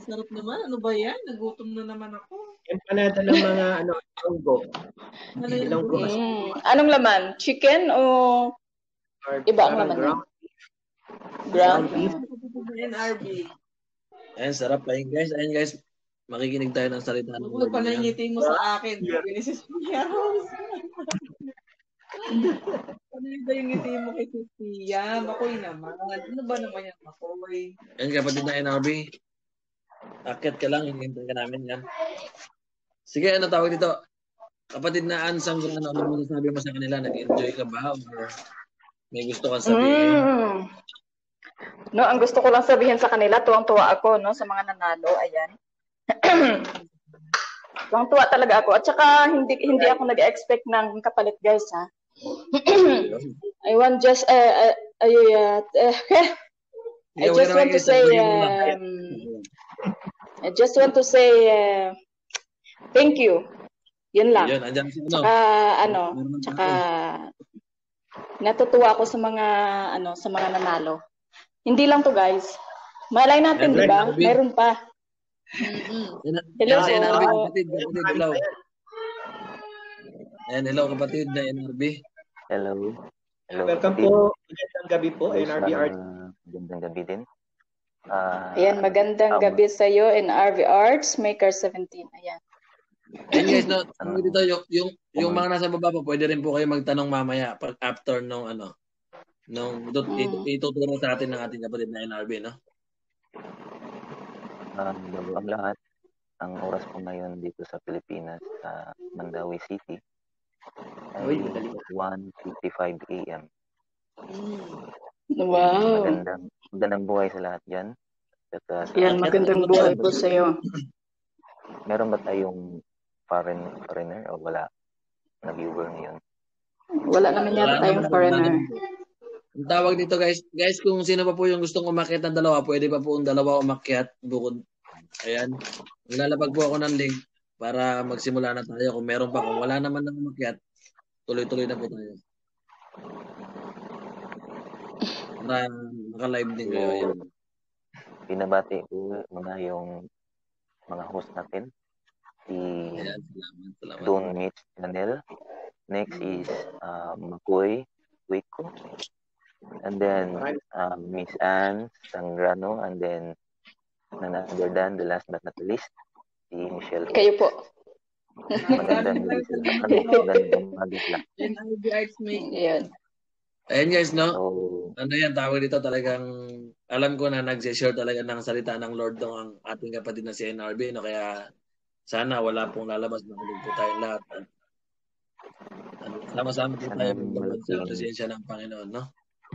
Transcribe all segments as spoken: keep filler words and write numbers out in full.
sarap naman. Ano ba yan? Nagutom na naman ako. Empanada ng mga ano, ilonggo. Ano yung Ilonggo gross? kasi. Mm. Anong laman? Chicken o Or iba ang parang laman ground niya? Ground. beef. N R B. Ayan, sarap. Ayun guys, ayun guys. Makikinig tayo ng salita ng Huwag Lord pa ngayon. nangiting mo sa akin. Sabi ni Cecilia Rose. Ano yung ba yung ngiti mo kay Cecilia? Makoy naman. Ano ba naman yan, Makoy? Ayan, kapatid na N R B. Akit ka lang, hinihintay ka namin yan. Sige, ano tawag dito? Kapatid na Ansang, ano, ano mo sabi mo sa kanila? Nag-enjoy ka ba? Or may gusto kang sabihin? Mm. No, ang gusto ko lang sabihin sa kanila, tuwang-tuwa ako, no, sa mga nanalo, ayan. Tuwang-tuwa talaga ako. At saka, hindi hindi ako nag-expect ng kapalit, guys, ha. I want just, uh, uh, uh, uh, I just want to say, um, I just want to say, uh, thank you. Yun lang. Yun, andyan si ano. Tsaka, ano, tsaka, natutuwa ako sa mga, ano, sa mga nanalo. Hindi lang to, guys. Malay natin, di ba? Meron pa. Hello si N R B, po. kapatid, kapatid, hello. Ayan, hello kapatid na N R B. Hello. Hello. Welcome kapatid. po. Magandang gabi po, N R B Art. Uh, magandang gabi din. Uh, Ayan, magandang um, gabi sa iyo, N R V Arts, Maker seventeen. Ayan. Ayan guys, no, ano dito, yung, yung, yung mga nasa baba po, pwede rin po kayo magtanong mamaya pag after nung ano, nung mm. ituturo sa atin ng ating kapatid na N R B, no? Um, bago ang lahat, ang oras po ngayon dito sa Pilipinas, sa Mandawi City, ay one fifty-five A M Wow. Magandang, magandang buhay sa lahat dyan. At, uh, yan, magandang buhay po sa iyo. Meron ba tayong foreign foreigner o wala na viewer ngayon? Wala naman yata tayong foreigner. Ang tawag dito guys, guys kung sino pa po yung gustong umakyat ng dalawa, pwede pa po yung dalawa umakyat bukod. Ayan. Maglalapag po ako ng link para magsimula na tayo. Kung meron pa, kung wala naman na umakyat, tuloy-tuloy na po tayo. Para maka-live din kayo. Ayan. Binabati ko muna yung mga host natin. Si Ayan, salamat, salamat. Don Mitch Chanel. Next is uh, Makoy Wiko. And then uh, Miss Anne Sangrano. And then none other than the last but not the least, si Michelle. Kayo po. Magandang gabi sila. Magandang umaga sila. N R B Arts Maker. Ayan. Ayan guys, no? So, ano yan, tawag dito talagang, alam ko na nag-share talaga ng salita ng Lord ng ang ating kapatid na si N R B, no? Kaya sana wala pong lalabas, makulig po tayong lahat. Ano, sama-sama po tayo magbaban sa presensya ng Panginoon, no?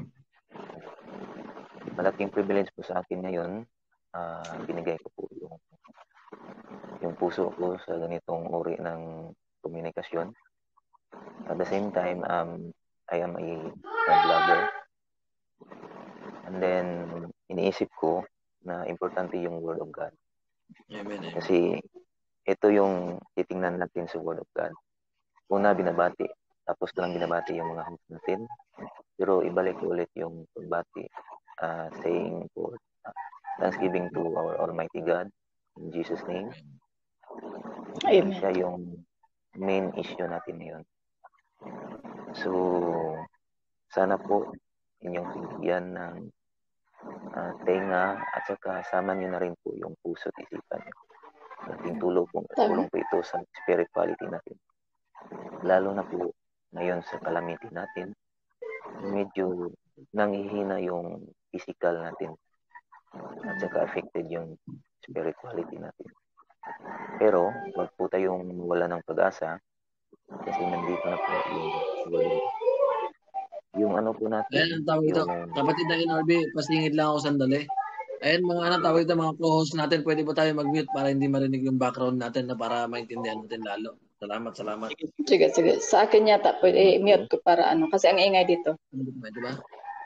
malaking privilege po sa akin ngayon. Uh, binigay ko po yung yung puso ko sa ganitong uri ng komunikasyon. At the same time, um, I am a, a vlogger. And then, iniisip ko na importante yung Word of God. Amen, amen. Kasi ito yung titingnan natin sa Word of God. Una, binabati. Tapos ko lang binabati yung mga host natin. Pero ibalik ulit yung pagbati. Uh, saying for uh, thanksgiving to our Almighty God. In Jesus' name. Amen. Siya yung main issue natin ngayon. So, sana po inyong bigyan ng uh, tenga at saka sama nyo na rin po yung puso at isipan nyo. Ating tulong po, tulong po ito sa spirituality natin. Lalo na po ngayon sa calamity natin, medyo nanghihina yung physical natin at saka affected yung spirituality natin. Pero, wag po tayong wala ng pag-asa kasi nandito na po yung yung, yung ano po natin. Ayan, ang tawag ito. Yung... Kapatid na N R B, pasingit lang ako sandali. Ayan, mga ano, tawag ito, mga co-host natin, pwede po tayo mag-mute para hindi marinig yung background natin na para maintindihan natin lalo. Salamat, salamat. Sige, sige. Sa akin yata, pwede i-mute ko para ano, kasi ang ingay dito. Pwede ba?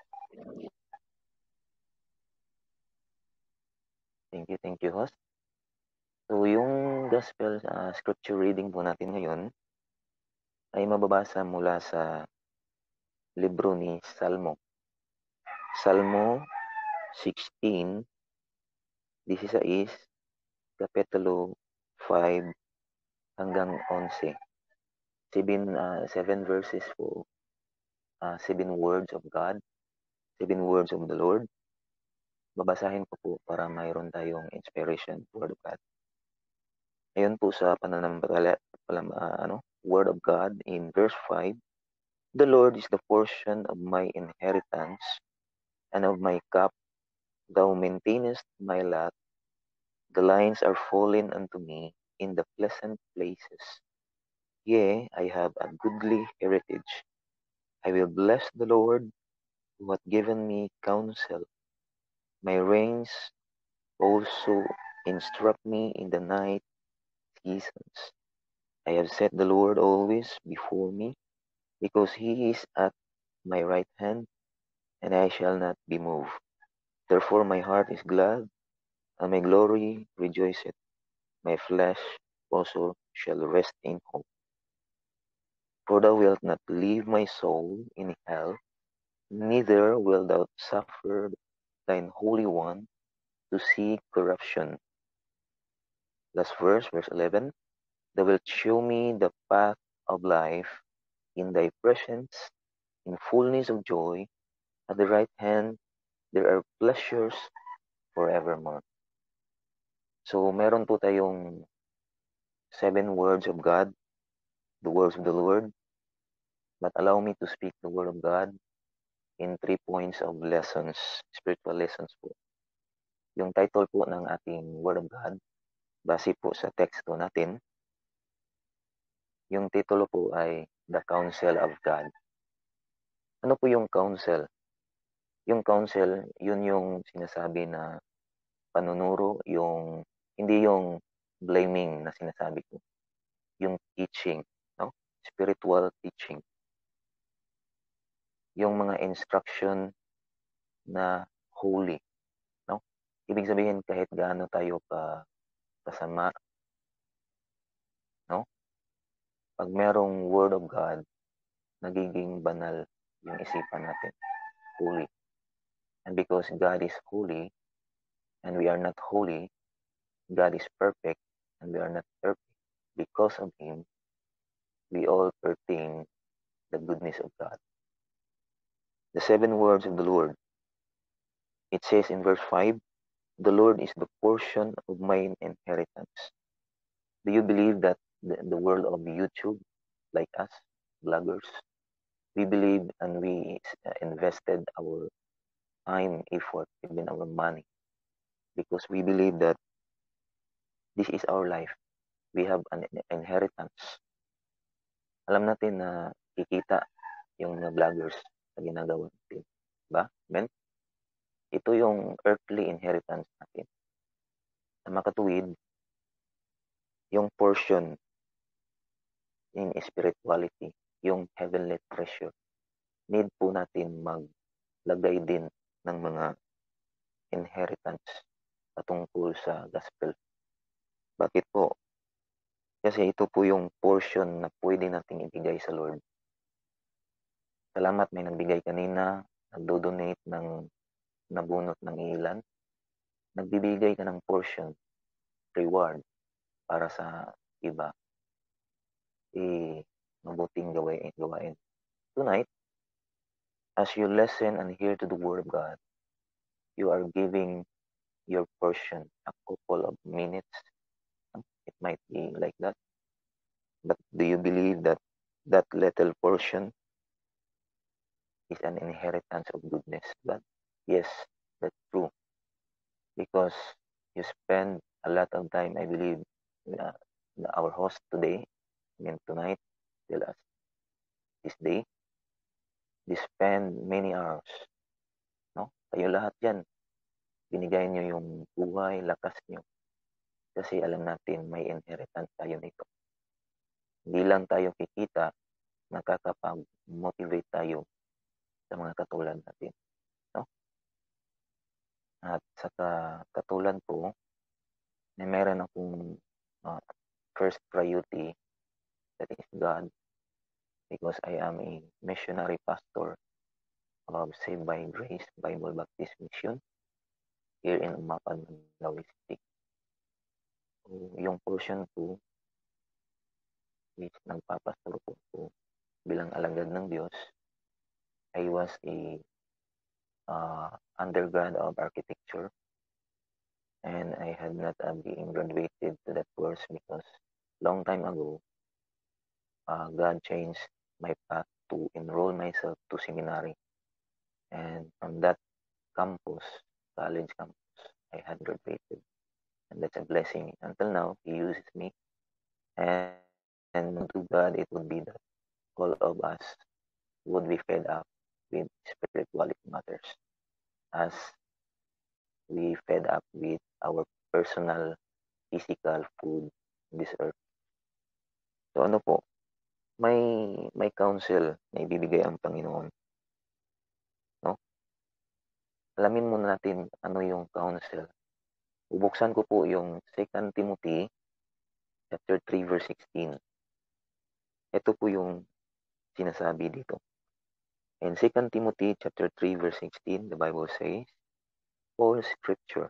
Thank you, thank you, host. So, yung gospel uh, scripture reading po natin ngayon ay mababasa mula sa libro ni Salmo. Salmo sixteen, this is Kapitulo five hanggang eleven. Seven, uh, seven verses po, uh, seven words of God, seven words of the Lord. Babasahin ko po para mayroon tayong inspiration, word of God. Ayon po sa pananampalataya, uh, ano, word of God in verse five, the Lord is the portion of my inheritance and of my cup. Thou maintainest my lot. The lines are fallen unto me in the pleasant places. Yea, I have a goodly heritage. I will bless the Lord, who hath given me counsel. My reins also instruct me in the night seasons. I have set the Lord always before me, because he is at my right hand, and I shall not be moved. Therefore my heart is glad, and my glory rejoiceth. My flesh also shall rest in hope. For thou wilt not leave my soul in hell, neither wilt thou suffer thine Holy One to see corruption. Last verse, verse eleven. Thou wilt show me the path of life. In thy presence, in fullness of joy, at the right hand, there are pleasures forevermore. So, meron po tayong seven words of God, the words of the Lord. But allow me to speak the word of God in three points of lessons, spiritual lessons po. Yung title po ng ating word of God, base po sa teksto natin, yung titulo po ay The Counsel of God. Ano po yung counsel? Yung counsel, yun yung sinasabi na panunuro, yung hindi yung blaming na sinasabi ko. Yung teaching, no? Spiritual teaching. Yung mga instruction na holy, no? Ibig sabihin kahit gaano tayo pa kasama, no? Pag merong word of God, nagiging banal yung isipan natin. Holy. And because God is holy, and we are not holy, God is perfect, and we are not perfect. Because of Him, we all pertain the goodness of God. The seven words of the Lord. It says in verse five, the Lord is the portion of my inheritance. Do you believe that the, the world of YouTube, like us, bloggers, we believe and we invested our time, effort, even our money, because we believe that this is our life. We have an inheritance. Alam natin na kikita yung mga vloggers na ginagawa natin. Diba? Amen? Ito yung earthly inheritance natin. Sa makatuwid, yung portion in spirituality, yung heavenly treasure, need po natin maglagay din ng mga inheritance patungkol sa gospel. Bakit po? Kasi ito po yung portion na pwede nating ibigay sa Lord. Salamat, may nagbigay kanina, nagdo-donate ng nabunot ng ilan. Nagbibigay ka ng portion, reward, para sa iba. Eh, mabuting gawain. gawain. Tonight, as you listen and hear to the Word of God, you are giving your portion a couple of minutes. It might be like that. But do you believe that that little portion is an inheritance of goodness? But yes, that's true. Because you spend a lot of time, I believe, uh, our host today, I mean tonight, tell us, this day, they spend many hours. No? Kayo lahat yan, binigay nyo yung buhay, lakas nyo. Kasi alam natin, may inheritance tayo nito. Hindi lang tayo kikita, nakakapag-motivate tayo sa mga katulad natin. No? At sa katulad po, na meron akong uh, first priority, that is God, because I am a missionary pastor of Saved by Grace Bible Baptist Mission here in Umapan, Mandawi City. So, yung portion two is nagpapastor po ako bilang alagad ng Diyos. I was a uh, undergrad of architecture, and I had not uh, been graduated to that course because long time ago, uh, God changed my path to enroll myself to seminary. And from that campus, college campus, I had graduated. And that's a blessing. Until now, He uses me. And, and to God, it would be that all of us would be fed up with spirituality matters as we fed up with our personal physical food in this earth. So ano po, may may counsel na ibibigay ang Panginoon. No? Alamin muna natin ano yung counsel. Bubuksan ko po yung Second Timothy chapter three verse sixteen. Ito po yung sinasabi dito. In Second Timothy chapter three verse sixteen, the Bible says, all scripture.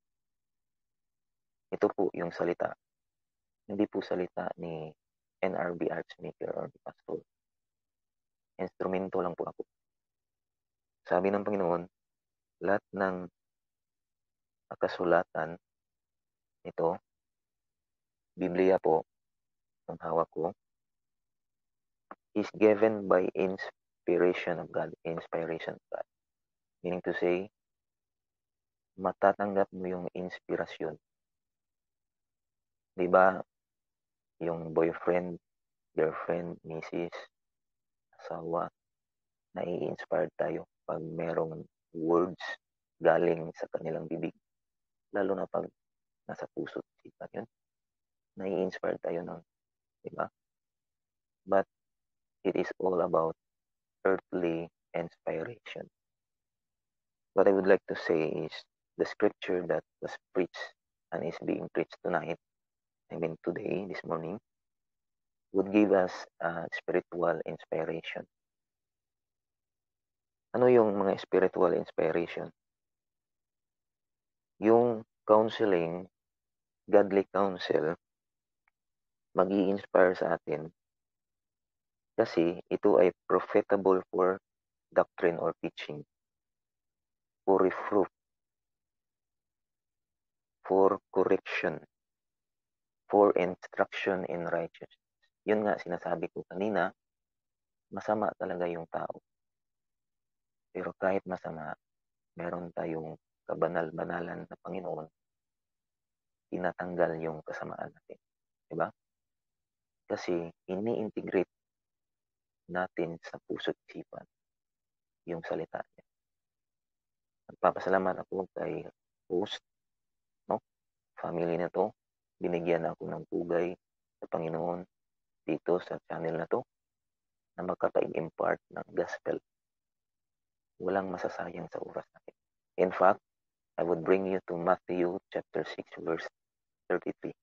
Ito po yung salita. Hindi po salita ni N R B Archmaker or the pastor. Instrumento lang po ako. Sabi ng Panginoon, lahat ng kasulatan ito, Biblia po, ang hawak ko, is given by inspiration of God. Inspiration of God. Meaning to say, matatanggap mo yung inspirasyon. Di ba, yung boyfriend, girlfriend, misis, asawa, nai-inspired tayo pag merong words galing sa kanilang bibig. Lalo na pag nasa puso at isipan yun. Nai-inspired tayo ng, di ba? But it is all about earthly inspiration. What I would like to say is the scripture that was preached and is being preached tonight, I mean today, this morning, would give us uh, spiritual inspiration. Ano yung mga spiritual inspiration? Yung counseling, godly counsel, mag-i-inspire sa atin kasi ito ay profitable for doctrine or teaching, for reproof, for correction, for instruction in righteousness. Yun nga sinasabi ko kanina, masama talaga yung tao. Pero kahit masama, meron tayong kabanal-banalan na Panginoon, tinatanggal yung kasamaan natin. Diba? Kasi ini-integrate natin sa puso't isipan yung salita niya. Nagpapasalamat ako kay host, no? Family na to. Binigyan ako ng pugay sa Panginoon dito sa channel na to na makapag-impart ng gospel. Walang masasayang sa oras natin. In fact, I would bring you to Matthew chapter six verse thirty-three.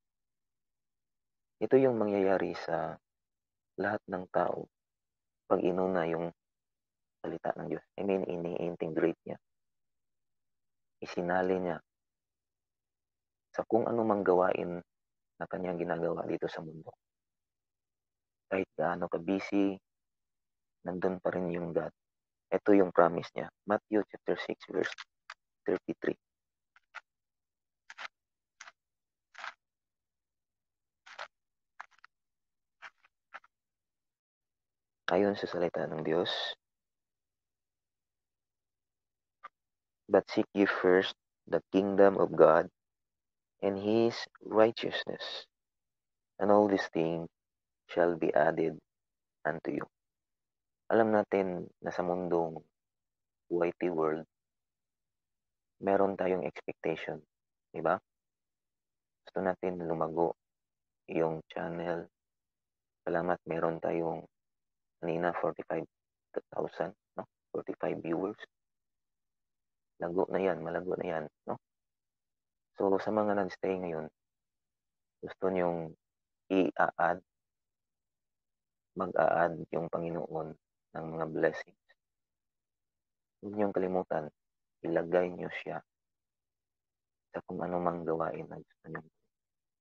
Ito yung mangyayari sa lahat ng tao pag inuna yung salita ng Diyos. I mean, ini-integrate niya. Isinali niya sa kung ano mang gawain na kanyang ginagawa dito sa mundo. Kahit gaano ka-busy, nandun pa rin yung God. Ito yung promise niya. Matthew chapter six verse thirty-three. Ayon sa salita ng Diyos, but seek ye first the kingdom of God and His righteousness, and all these things shall be added unto you. Alam natin na sa mundong Y T world, meron tayong expectation, di ba? Gusto natin lumago yung channel. Salamat, meron tayong kanina forty-five thousand, no? forty-five viewers. Lago na yan, malago na yan, no? So, sa mga nag-stay ngayon, gusto nyong i-add, mag-a-add yung Panginoon ng mga blessings. Huwag niyong kalimutan, ilagay niyo siya sa kung ano mang gawain na gusto niyong.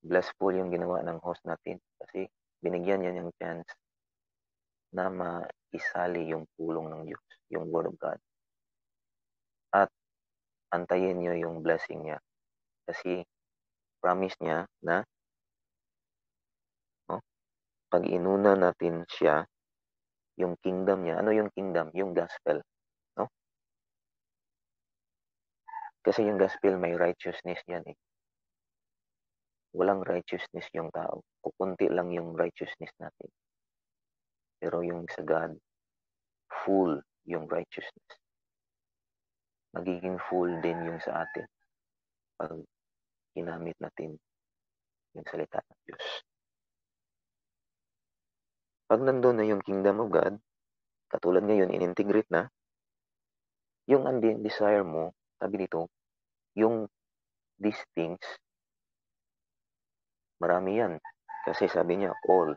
blissful yung ginawa ng host natin kasi binigyan niya ng chance na maisali yung pulong ng Diyos, yung Word of God. At antayin niyo yung blessing niya. Kasi promise niya na no, pag inuna natin siya, yung kingdom niya, ano yung kingdom? Yung gospel. No? Kasi yung gospel may righteousness yan eh. Walang righteousness yung tao. Kukunti lang yung righteousness natin. Pero yung sa God, full yung righteousness. Magiging full din yung sa atin pag ginamit natin yung salita ng Diyos. Pag nandun na yung kingdom of God, katulad ngayon, in-integrate na, yung desire mo, sabi dito, yung these things, marami yan. Kasi sabi niya, all.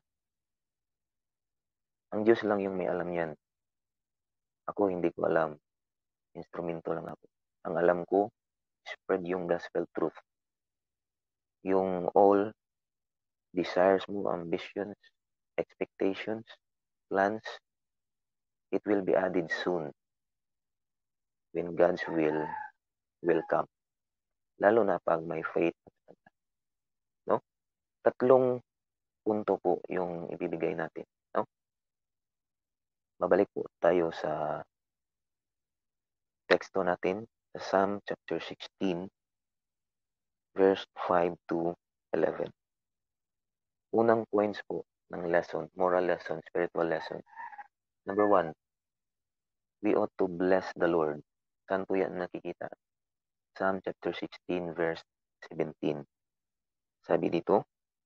Ang Diyos lang yung may alam yan. Ako hindi ko alam. Instrumento lang ako. Ang alam ko, spread yung gospel truth. Yung all desires mo, ambitions, expectations, plans, it will be added soon when God's will will come. Lalo na pag may faith. No? Tatlong punto po yung ibibigay natin. No? Mabalik po tayo sa teksto natin sa Psalm chapter sixteen, verse five to eleven. Unang points po ng lesson, moral lesson, spiritual lesson. Number one, we ought to bless the Lord. Saan po yan nakikita? Psalm chapter sixteen, verse seventeen. Sabi dito,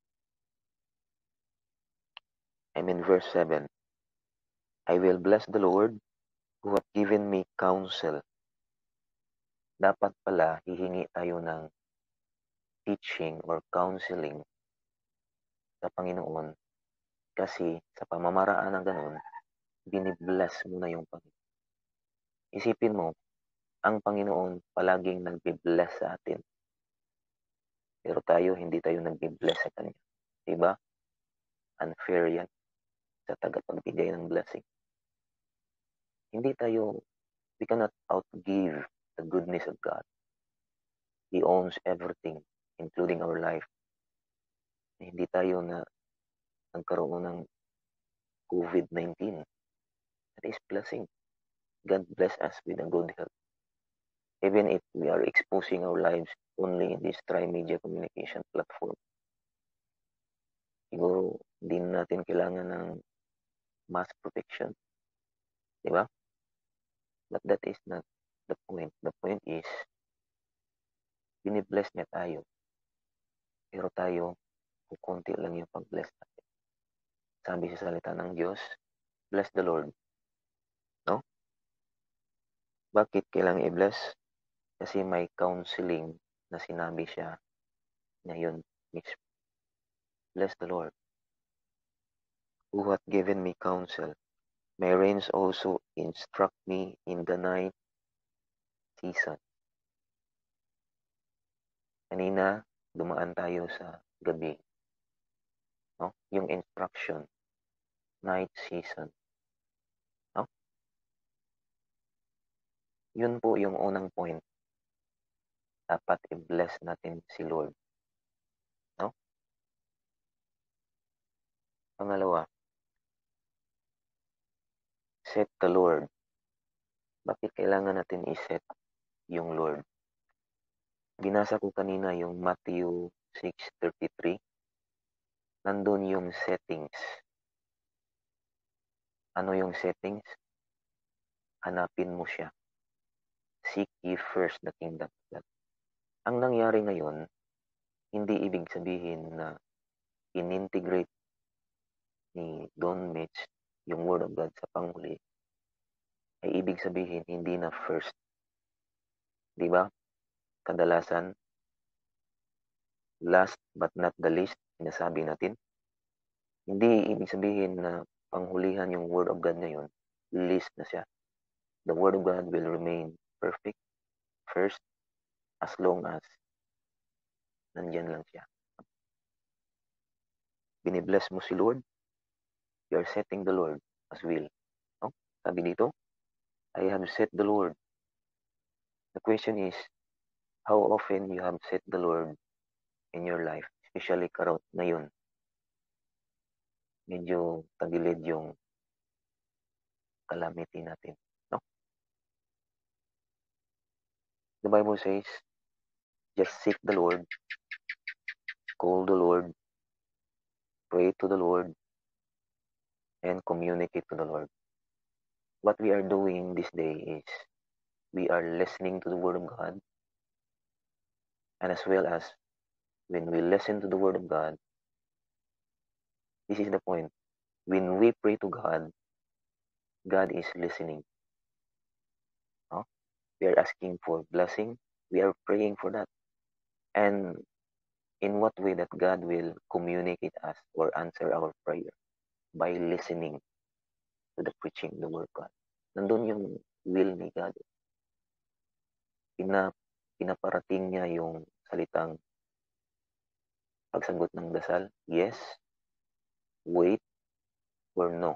I mean verse seven, I will bless the Lord who hath given me counsel. Dapat pala hihingi tayo ng teaching or counseling sa Panginoon kasi sa pamamaraan ng ganun, binibless mo na yung Panginoon. Isipin mo, ang Panginoon palaging nagbibless sa atin. Pero tayo, hindi tayo nagbibless sa Kanya. Diba? Unfair yan sa tagapagbigay ng blessing. Hindi tayo, we cannot outgive the goodness of God. He owns everything, including our life. Hindi tayo na nagkaroon ng COVID nineteen. That is blessing. God bless us with a good health. Even if we are exposing our lives only in this tri-media communication platform. Siguro, hindi natin kailangan ng mass protection. Diba? But that is not the point. The point is, binibless niya tayo. Pero tayo, kukunti lang yung pag-bless natin. Sabi sa salita ng Diyos, bless the Lord. No? Bakit kailangan i-bless? Kasi may counseling na sinabi siya na yun. Bless the Lord who hath given me counsel. My reins also instruct me in the night season. Kanina, dumaan tayo sa gabi. No? Yung instruction, night season. No? Yun po yung unang point. Dapat i-bless natin si Lord. No? Pangalawa, set the Lord. Bakit kailangan natin i-set yung Lord? Binasa ko kanina yung Matthew six thirty-three. Nandun yung settings. Ano yung settings? Hanapin mo siya. Seek ye first the kingdom of God. Ang nangyari ngayon, hindi ibig sabihin na in-integrate ni Don Mitch yung Word of God sa panghuli. Ay ibig sabihin, hindi na first. Di ba? Kadalasan, last but not the least, sinasabi natin. Hindi ibig sabihin na panghulihan yung Word of God ngayon, list na siya. The Word of God will remain perfect first as long as nandyan lang siya. binibless mo si Lord, you're setting the Lord as will. No? Sabi dito, I have set the Lord. The question is, how often you have set the Lord in your life, especially karot ngayon. Medyo tagilid yung calamity natin. No? The Bible says, just seek the Lord, call the Lord, pray to the Lord, and communicate to the Lord. What we are doing this day is we are listening to the Word of God, and as well as when we listen to the Word of God, this is the point. When we pray to God, God is listening. No? We are asking for blessing. We are praying for that. And in what way that God will communicate us or answer our prayer? By listening to the preaching of the Word of God. Nandun yung will ni God. Pina, pinaparating niya yung salitang pagsagot ng dasal, yes, wait, or no.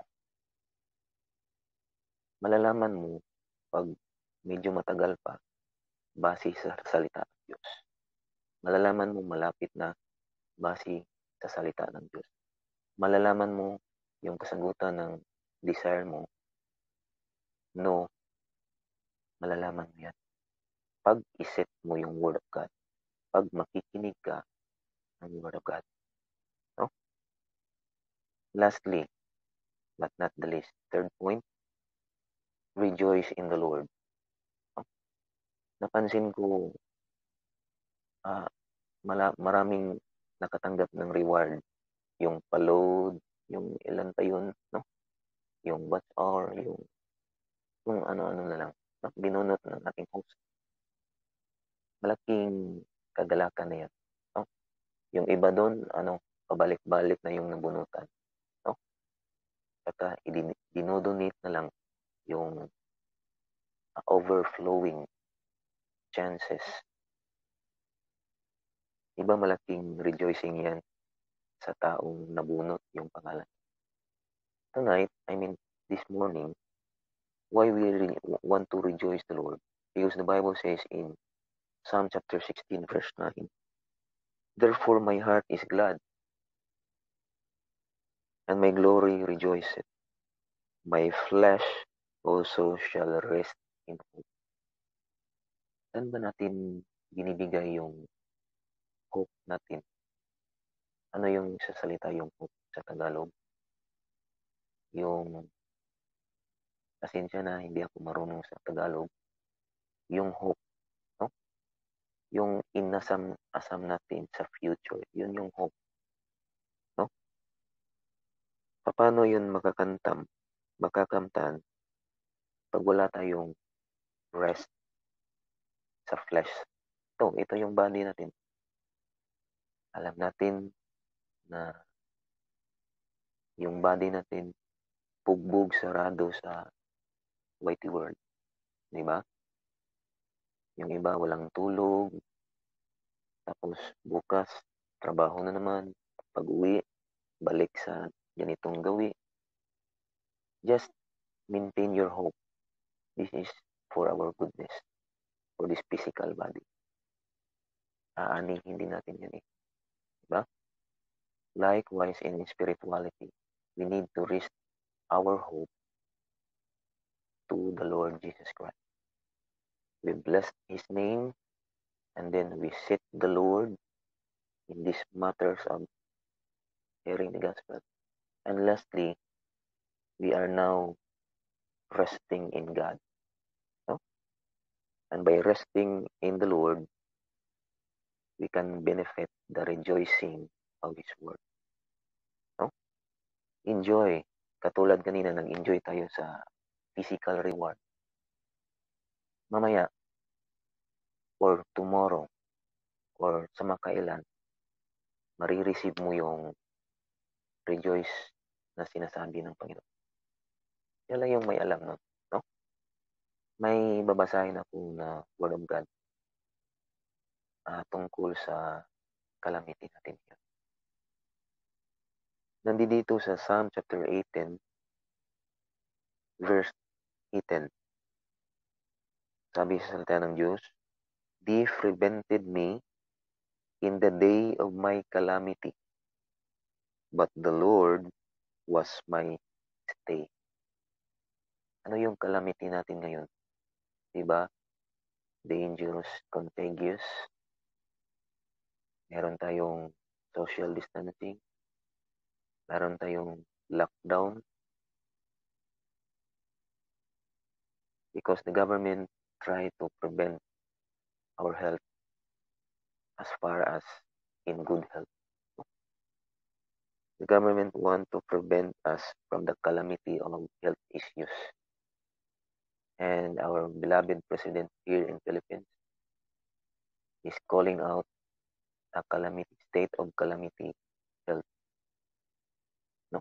Malalaman mo pag medyo matagal pa base sa salita ng Diyos. Malalaman mo malapit na base sa salita ng Diyos. Malalaman mo yung kasagutan ng desire mo, no, malalaman mo yan. Pag iset mo yung Word of God, pag makikinig ka ng Word of God. No? Lastly, but not the least, third point, rejoice in the Lord. No? Napansin ko, uh, mala- maraming nakatanggap ng reward. Yung pa-load, yung ilan pa yun, no? Yung watch hour, yung, yung ano-ano na lang. No? Binunot ng ating host. Malaking kagalakan na yan. No? Yung iba doon, ano, pabalik-balik na yung nabunutan. No? Saka, dinodonate na lang yung uh, overflowing chances. Iba malaking rejoicing yan sa taong nabunot yung pangalan. Tonight, I mean, this morning, why we re- want to rejoice the Lord? Because the Bible says in Psalm chapter sixteen, verse nine, therefore my heart is glad, and my glory rejoiceth. My flesh also shall rest in hope. Saan ba natin binibigay yung hope natin? Ano yung sa salita yung hope sa Tagalog? Yung, pasensya na, hindi ako marunong sa Tagalog. Yung hope, no? Yung inasam-asam natin sa future, yun yung hope. No? Paano yun makakantam, makakamtan pag wala tayong rest sa flesh? Ito, ito yung body natin. Alam natin na yung body natin pugbog sarado sa whitey world. Di ba? Yung iba walang tulog. Tapos bukas, trabaho na naman. Pag-uwi, balik sa ganitong gawi. Just maintain your hope. This is for our goodness. For this physical body. Aanihin din natin yan eh. Diba? Likewise in spirituality, we need to rest our hope to the Lord Jesus Christ. We bless His name, and then we set the Lord in these matters of hearing the gospel. And lastly, we are now resting in God. No? And by resting in the Lord, we can benefit the rejoicing of His word. No? Enjoy. Katulad kanina, nag-enjoy tayo sa physical reward. Mamaya, or tomorrow, or sa makailan, marireceive mo yung rejoice na sinasabi ng Panginoon. Yan lang yung may alam, no? no? May babasahin ako na Word of God uh, tungkol sa calamity natin. nandito sa Psalm chapter eighteen, verse eighteen. Sabi sa salita ng Diyos, "Thee prevented me in the day of my calamity, but the Lord was my stay." Ano yung calamity natin ngayon? Diba? Dangerous, contagious. Meron tayong social distancing. Meron tayong lockdown. Because the government tried to prevent our health as far as in good health. The government want to prevent us from the calamity of health issues. And our beloved president here in Philippines is calling out a calamity, state of calamity health. No.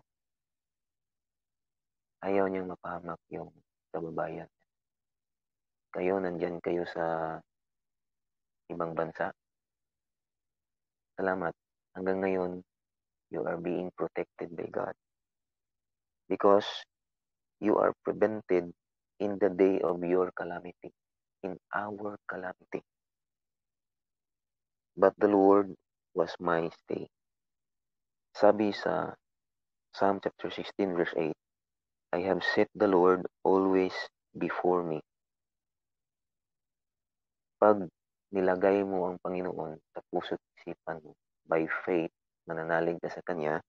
Ayaw niyang mapahamak yung kababayan. Kayo, nandyan kayo sa ibang bansa. Salamat. Hanggang ngayon, you are being protected by God. Because you are prevented in the day of your calamity, in our calamity. But the Lord was my stay. Sabi sa Psalm chapter sixteen, verse eight, I have set the Lord always before me. Pag nilagay mo ang Panginoon sa puso't isipan mo, by faith, mananalig ka sa Kanya,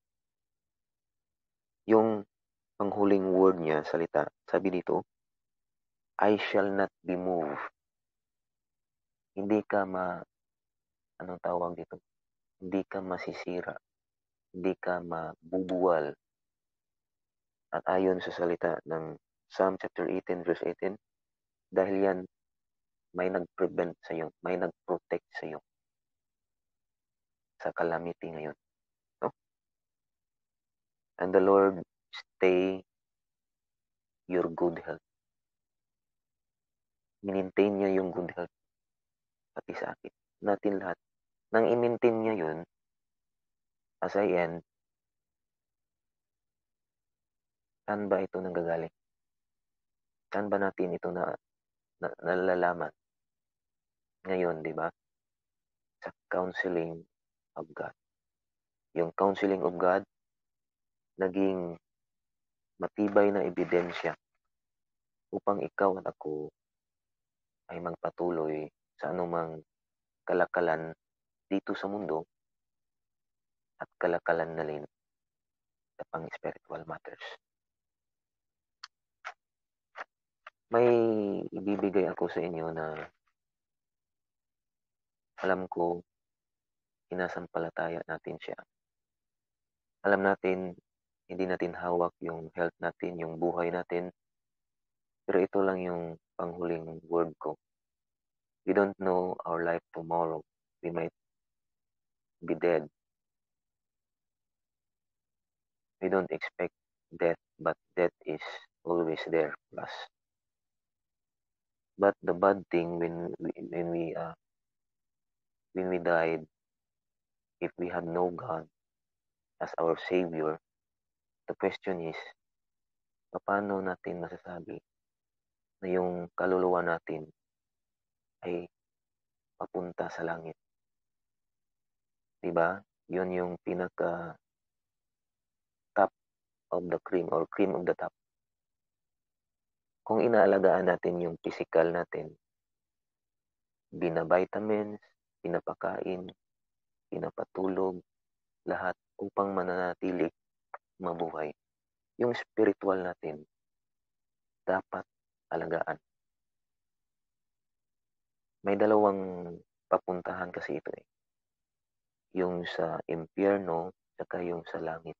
yung panghuling word niya, salita, sabi dito, I shall not be moved. Hindi ka ma, anong tawag dito? Hindi ka masisira. Hindi ka mabubuwal. At ayon sa salita ng Psalm chapter eighteen, verse eighteen, dahil yan, may nag-prevent sa iyo, may nag-protect sa iyo sa calamity ngayon. No? And the Lord stay your good health. Minmaintain niya yung good health pati sa akin. Natin lahat. Nang i-maintain niya yun, as I end, saan ba ito nanggagaling? Saan ba natin ito na, na nalalaman? Ngayon, di ba? Sa counseling of God. Yung counseling of God, naging matibay na ebidensya upang ikaw at ako ay magpatuloy sa anumang kalakalan dito sa mundo at kalakalan na rin sa pang-spiritual matters. May ibibigay ako sa inyo na alam ko sinasampalataya natin siya. Alam natin, hindi natin hawak yung health natin, yung buhay natin, pero ito lang yung panghuling word ko. We don't know our life tomorrow. We might be dead. We don't expect death, but death is always there for us. But the bad thing when we, when we uh, when we died, if we have no God as our Savior, the question is, paano natin masasabi na yung kaluluwa natin ay papunta sa langit? Diba? Yun yung pinaka top of the cream or cream of the top. Kung inaalagaan natin yung physical natin, binavitamins, pinapakain, pinapatulog, lahat upang mananatili mabuhay. Yung spiritual natin, dapat alagaan. May dalawang papuntahan kasi ito eh. Yung sa impyerno, saka yung sa langit.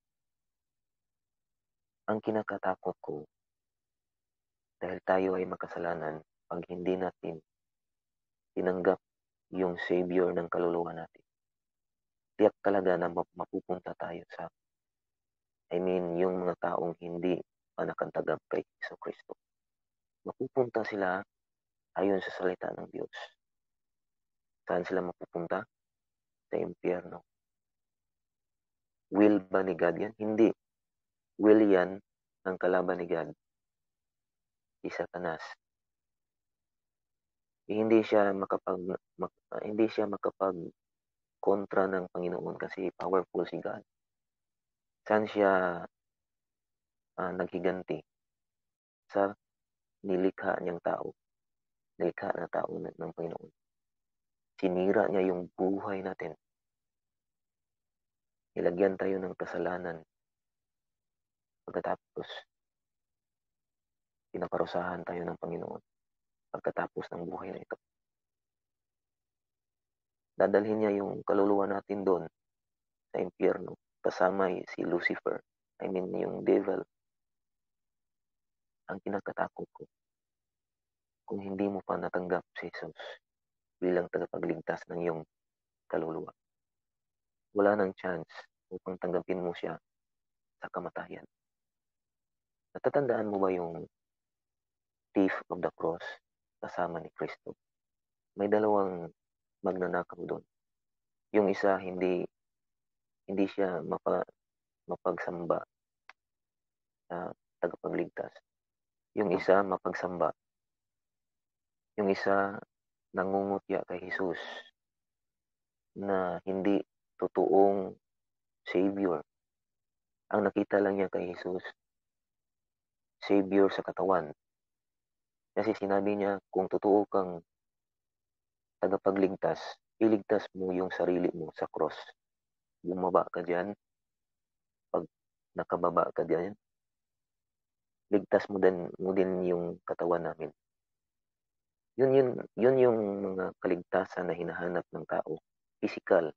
Ang kinakatakot ko, dahil tayo ay makasalanan, pag hindi natin tinanggap yung Savior ng kaluluwa natin, tiyak talaga na mapupunta tayo sa, I mean, yung mga taong hindi pa nakatanggap kay Jesucristo. Mapupunta sila ayon sa salita ng Diyos. Saan sila mapupunta? Sa impyerno. Will ba ni God yan? Hindi. Will yan ang kalaban ni God. Si Satanas. Eh, hindi siya makapag mak, uh, hindi siya makapag kontra ng Panginoon kasi powerful si God. Saan siya uh, naghiganti? Sa nilikha niyang tao. Nilikha na tao ng, ng Panginoon. Sinira niya yung buhay natin. Nilagyan tayo ng kasalanan. Pagkatapos, pinaparusahan tayo ng Panginoon. Pagkatapos ng buhay na ito. Dadalhin niya yung kaluluwa natin doon sa impyerno. Kasama si Lucifer. I mean, yung devil. Ang kinakatakot ko, kung hindi mo pa natanggap si Jesus bilang tagapagligtas ng iyong kaluluwa, wala nang chance upang tanggapin mo siya sa kamatayan. Natatandaan mo ba yung thief of the cross kasama ni Kristo? May dalawang magnanakaw doon. Yung isa, hindi hindi siya mapa, mapagsamba sa tagapagligtas. Yung isa, mapagsamba. Yung isa, nangungutya kay Jesus na hindi totoong Savior. Ang nakita lang niya kay Jesus, Savior sa katawan. Kasi sinabi niya, kung totoo kang tagapagligtas, iligtas mo yung sarili mo sa cross. Bumaba ka dyan. Pag nakababa ka dyan, ligtas mo din, mo din yung katawan namin. Yun, yun, yun yung mga kaligtasan na hinahanap ng tao. Physical.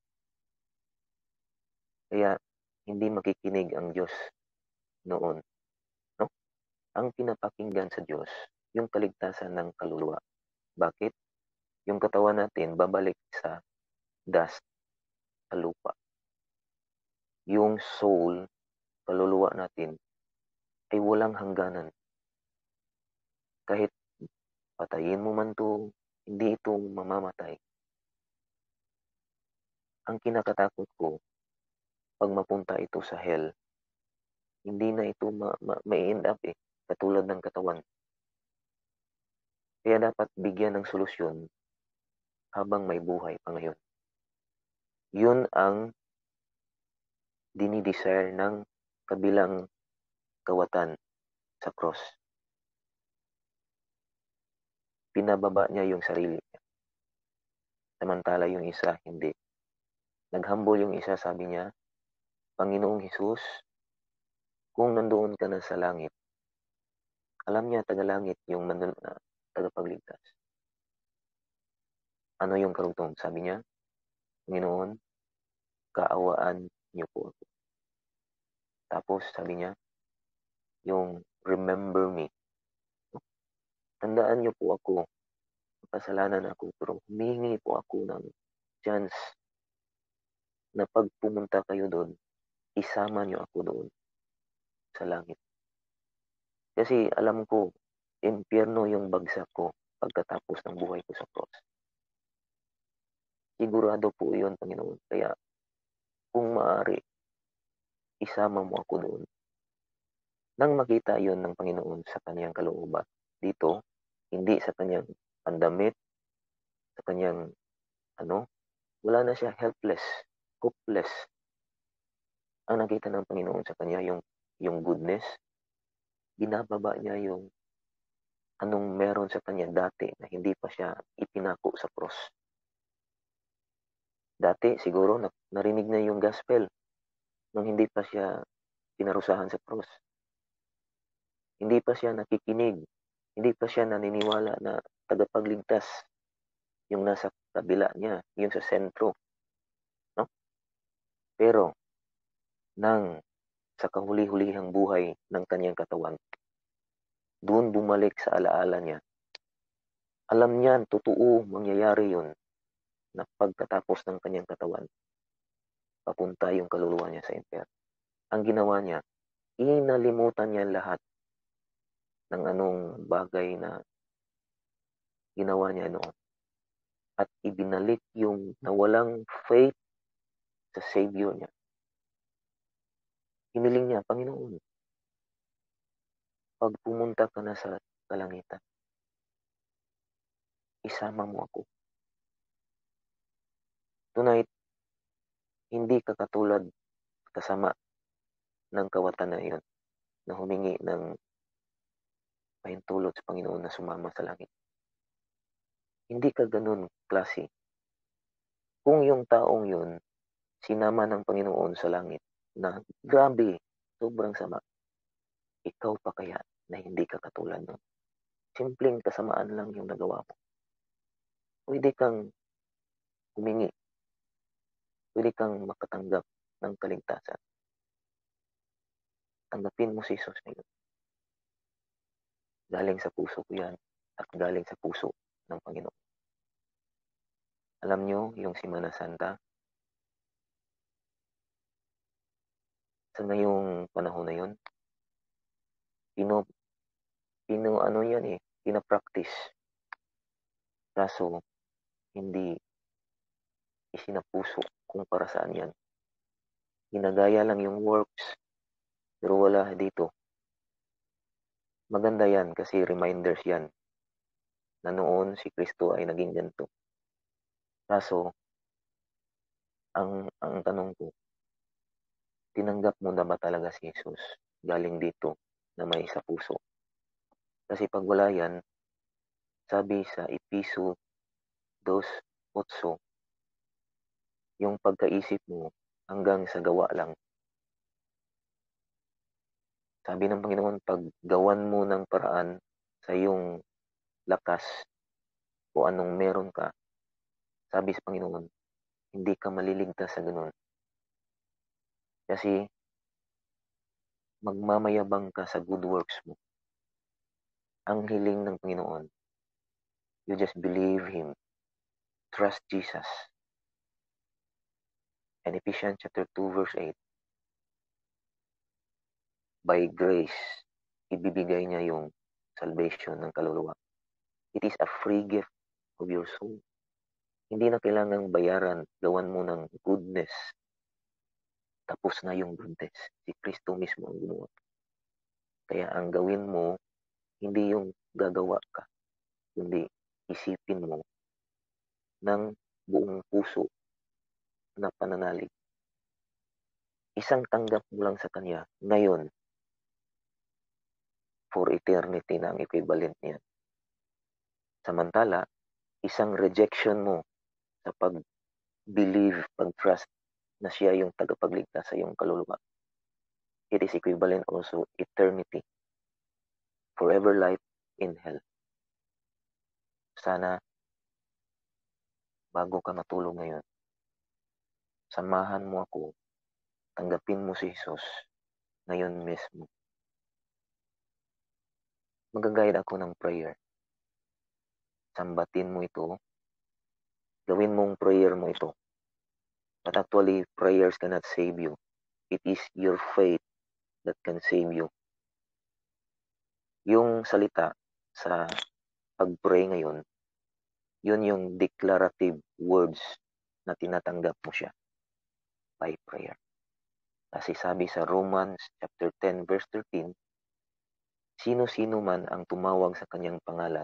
Kaya, hindi makikinig ang Diyos noon. No? Ang pinapakinggan sa Diyos, yung kaligtasan ng kaluluwa. Bakit? Yung katawan natin, babalik sa dust, sa lupa. Yung soul, kaluluwa natin, ay walang hangganan. Kahit patayin mo man to, hindi ito mamamatay. Ang kinakatakot ko, pag mapunta ito sa hell, hindi na ito ma- ma- ma-end up eh, katulad ng katawan. Kaya dapat bigyan ng solusyon habang may buhay pa ngayon. Yun ang dinidesire ng kabilang kawatan sa cross. Pinababa niya yung sarili niya. Samantala yung isa, hindi. Naghambol yung isa, sabi niya, Panginoong Hesus, kung nandoon ka na sa langit, alam niya, taga-langit yung mandun, uh, tagapagligtas. Ano yung karugtong? Sabi niya, Panginoon, kaawaan niyo po ako. Tapos, sabi niya, yung remember me. Tandaan niyo po ako. Kasalanan ako, pero humihingi po ako ng chance na pag pumunta kayo doon, isama niyo ako doon sa langit. Kasi alam ko, impyerno yung bagsak ko pagkatapos ng buhay ko sa cross. Sigurado po yun, Panginoon. Kaya, kung maaari, isama mo ako doon. Nang makita yon ng Panginoon sa kanyang kalooban, dito, hindi sa kanyang pandamit, sa kanyang, ano, wala na siya helpless, hopeless. Ang nakita ng Panginoon sa kanya, yung, yung goodness, binababa niya yung anong meron sa kanya dati na hindi pa siya ipinako sa cross. Dati, siguro, narinig na yung gospel nung hindi pa siya pinarusahan sa cross. Hindi pa siya nakikinig. Hindi pa siya naniniwala na tagapagligtas yung nasa kabila niya, yung sa sentro. No? Pero, nang sa kahuli-hulihang buhay ng kanyang katawan, doon bumalik sa alaala niya. Alam niya, totoo, mangyayari yun na pagkatapos ng kanyang katawan, papunta yung kaluluwa niya sa impyerno. Ang ginawa niya, inalimutan niya lahat ng anong bagay na ginawa niya noon. At ibinalik yung nawalang faith sa Savior niya. Hiniling niya, Panginoon, pag pumunta ka na sa kalangitan, isama mo ako. Tonight, hindi ka katulad kasama ng kawatan na iyon na humingi ng pahintulot sa Panginoon na sumama sa langit. Hindi ka ganun klase. Kung yung taong yun, sinama ng Panginoon sa langit na grabe, sobrang sama, ikaw pa kaya na hindi ka katulad nun? Simpleng kasamaan lang yung nagawa mo. Pwede kang humingi. Pwede kang makatanggap ng kaligtasan. Tanggapin mo si Jesus ngayon. Galing sa puso ko yan at galing sa puso ng Panginoon. Alam nyo, yung Semana Santa, sa ngayong panahon na yun, pino, pino ano yan eh, pinapractice. Kaso, hindi isinapuso kung para saan yan. Ginagaya lang yung works, pero wala dito. Maganda yan kasi reminders yan na noon si Kristo ay naging ganito. Kaso, ang, ang tanong ko, tinanggap mo na ba talaga si Jesus galing dito na may sa puso? Kasi pag wala yan, sabi sa Episo two eight, yung pagkaisip mo hanggang sa gawa lang. Sabi ng Panginoon, pag gawan mo ng paraan sa iyong lakas o anong meron ka, sabi sa Panginoon, hindi ka maliligtas sa ganun. Kasi magmamayabang ka sa good works mo. Ang hiling ng Panginoon, you just believe Him. Trust Jesus. And Ephesians chapter two verse eight, by grace, ibibigay niya yung salvation ng kaluluwa. It is a free gift of your soul. Hindi na kailangang bayaran, gawan mo ng goodness. Tapos na yung goodness. Si Kristo mismo ang gumawa. Kaya ang gawin mo, hindi yung gagawa ka, kundi isipin mo ng buong puso na pananalig. Isang tanggap mo lang sa Kanya ngayon, for eternity na ang equivalent niya. Samantala, isang rejection mo sa pag-believe, pag-trust na siya yung tagapagligtas sa iyong kaluluwa. It is equivalent also eternity, forever life in hell. Sana, bago ka matulog ngayon, samahan mo ako, tanggapin mo si Jesus ngayon mismo. Mag-guide ako ng prayer. Sambatin mo ito. Gawin mong prayer mo ito. But actually, prayers cannot save you. It is your faith that can save you. Yung salita sa pag-pray ngayon, yun yung declarative words na tinatanggap mo siya by prayer. Kasi sabi sa Romans chapter ten verse thirteen, sino-sino man ang tumawag sa kanyang pangalan,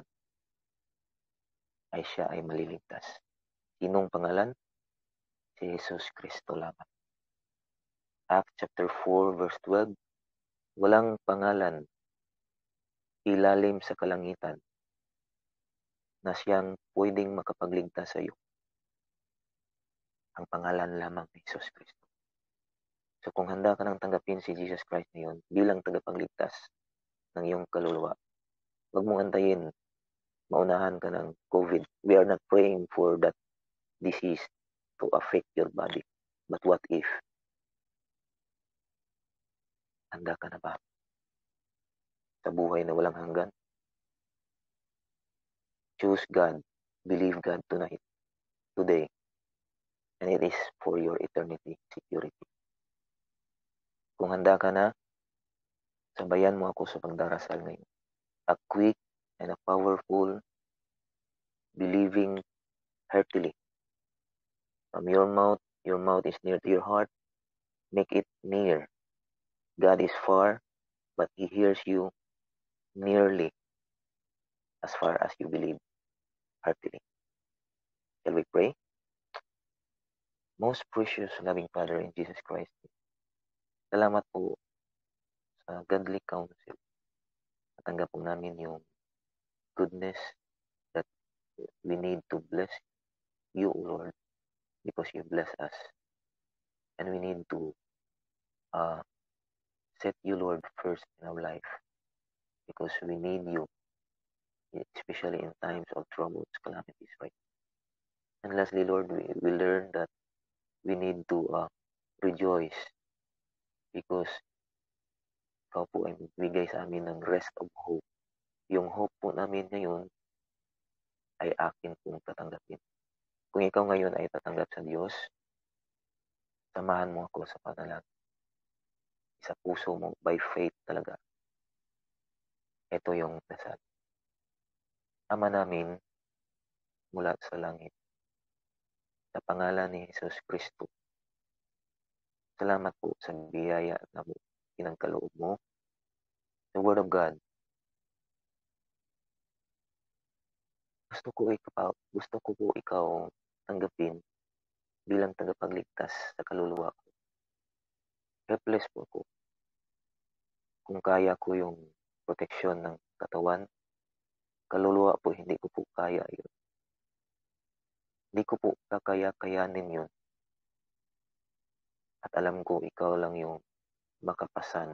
ay siya ay maliligtas. Sinong pangalan? Si Jesus Kristo lamang. Acts chapter four verse twelve, walang pangalan ilalim sa kalangitan na siyang pwedeng makapagligtas sa iyo. Ang pangalan lamang ni Jesus Kristo. So kung handa ka nang tanggapin si Jesus Christ ngayon bilang tagapagligtas ng iyong kaluluwa, huwag mong antayin maunahan ka ng COVID. We are not praying for that disease to affect your body. But what if? Handa ka na ba? Sa buhay na walang hanggan? Choose God. Believe God tonight. Today. And it is for your eternity security. Kung handa ka na, sabayan mo ako sa pagdarasal ngayon. A quick and a powerful, believing heartily. From your mouth, your mouth is near to your heart, make it near God is far, but He hears you nearly as far as you believe heartily. Shall we pray? Most precious, loving Father in Jesus Christ, salamat po sa godly counsel. Natanggap po namin yung goodness that we need to bless you, O Lord, because you bless us. And we need to uh, set you, Lord, first in our life because we need you, especially in times of troubles, calamities, right? And lastly, Lord, we, we learn that we need to uh, rejoice because ikaw po ay magbigay sa amin ng rest of hope. Yung hope po namin ngayon ay akin pong tatanggapin. Kung ikaw ngayon ay tatanggap sa Diyos, samahan mo ako sa panalangin. Sa puso mo, by faith talaga. Ito yung dasal. Ama namin mula sa langit, sa pangalan ni Jesus Kristo, salamat po sa biyaya na pinagkaloob mo, the Word of God. Gusto ko ikaw, gusto ko po ikaw tanggapin bilang tagapagligtas sa kaluluwa ko. Helpless po ako. Kung kaya ko yung proteksyon ng katawan, kaluluwa po hindi ko po kaya yun. Hindi ko po kakaya-kayanin yun. At alam ko, ikaw lang yung makapasan.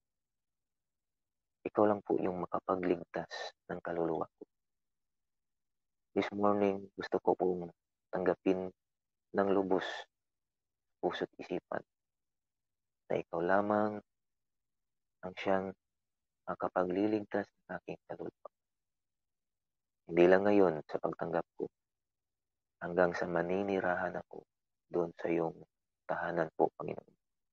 Ikaw lang po yung makapagligtas ng kaluluwa ko. This morning, gusto ko pong tanggapin ng lubos puso't isipan na ikaw lamang ang siyang makapagliligtas ng aking kaluluwa. Hindi lang ngayon sa pagtanggap ko, hanggang sa maninirahan ako doon sa iyong tahanan po, Panginoon.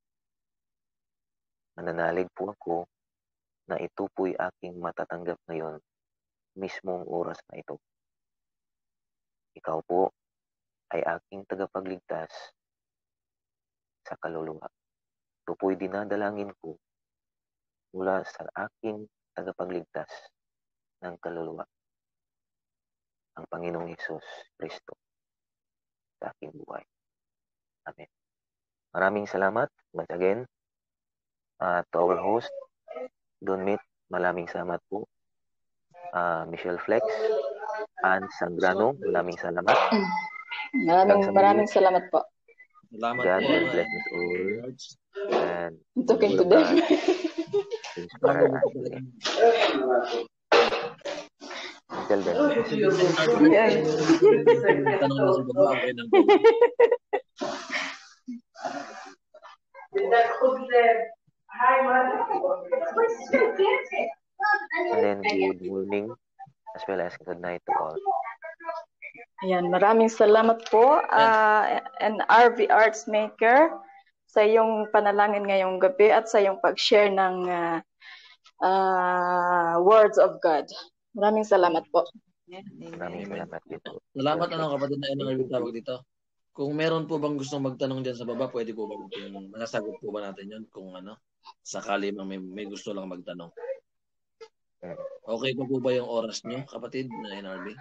Mananalig po ako na ito po'y aking matatanggap ngayon, mismong oras na ito. Ikaw po ay aking tagapagligtas sa kaluluwa. Ito po'y dinadalangin ko mula sa aking tagapagligtas ng kaluluwa, ang Panginoong Hesus Kristo sa aking buhay. Amen. Maraming salamat once again uh, to our host, Don Mit. Maraming salamat po. Uh, Michelle Flex, Ann Sangrano, maraming salamat. Maraming maraming salamat po. Salamat God po. will ano, bless us all. And Talking the to word of them. God inspire us. Until then, Yes. Tanong na sa baba, okay lang po. and then good morning as well as good night to all. Ayan, maraming salamat po, uh, and R V Arts Maker, sa iyong panalangin ngayong gabi at sa iyong pag-share ng uh, uh, words of God. Maraming salamat po. Maraming salamat din po. Salamat ano kapatid na inang tawag dito. Kung meron po bang gustong magtanong diyan sa baba, pwede po ba kung masasagot po ba natin 'yon kung ano, sakali mang may, may gusto lang magtanong. Okay po po ba yung oras nyo, kapatid na N R B?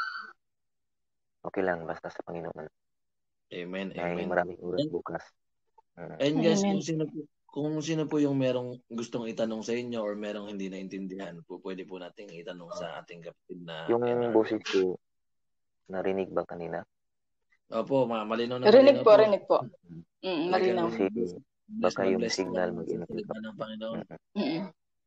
Okay lang, basta sa Panginoon. Amen, May amen. maraming oras And, bukas. Uh, and guys, Amen. kung sino, kung sino po yung merong gustong itanong sa inyo or merong hindi naintindihan, po pwede po nating itanong sa ating kapatid na yung N R B. boses ko, narinig ba kanina? Opo, ma malinaw na Rinig malinaw po, rinig po. Mm, Talagang malinaw. Kasi bless baka na yung bless signal na sa mag-input. salita ng Panginoon. Mm.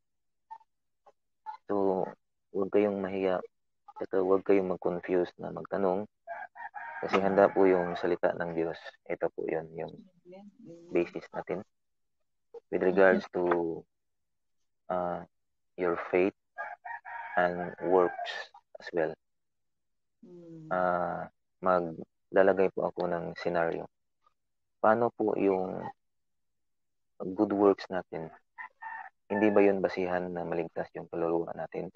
So, huwag kayong mahiya. At huwag kayong mag-confuse na magtanong. Kasi handa po yung salita ng Diyos. Ito po yun, yung basis natin. With regards to uh, your faith and works as well. Uh, maglalagay po ako ng scenario. Paano po yung good works natin? Hindi ba yun basihan na maligtas yung kaluluwa natin?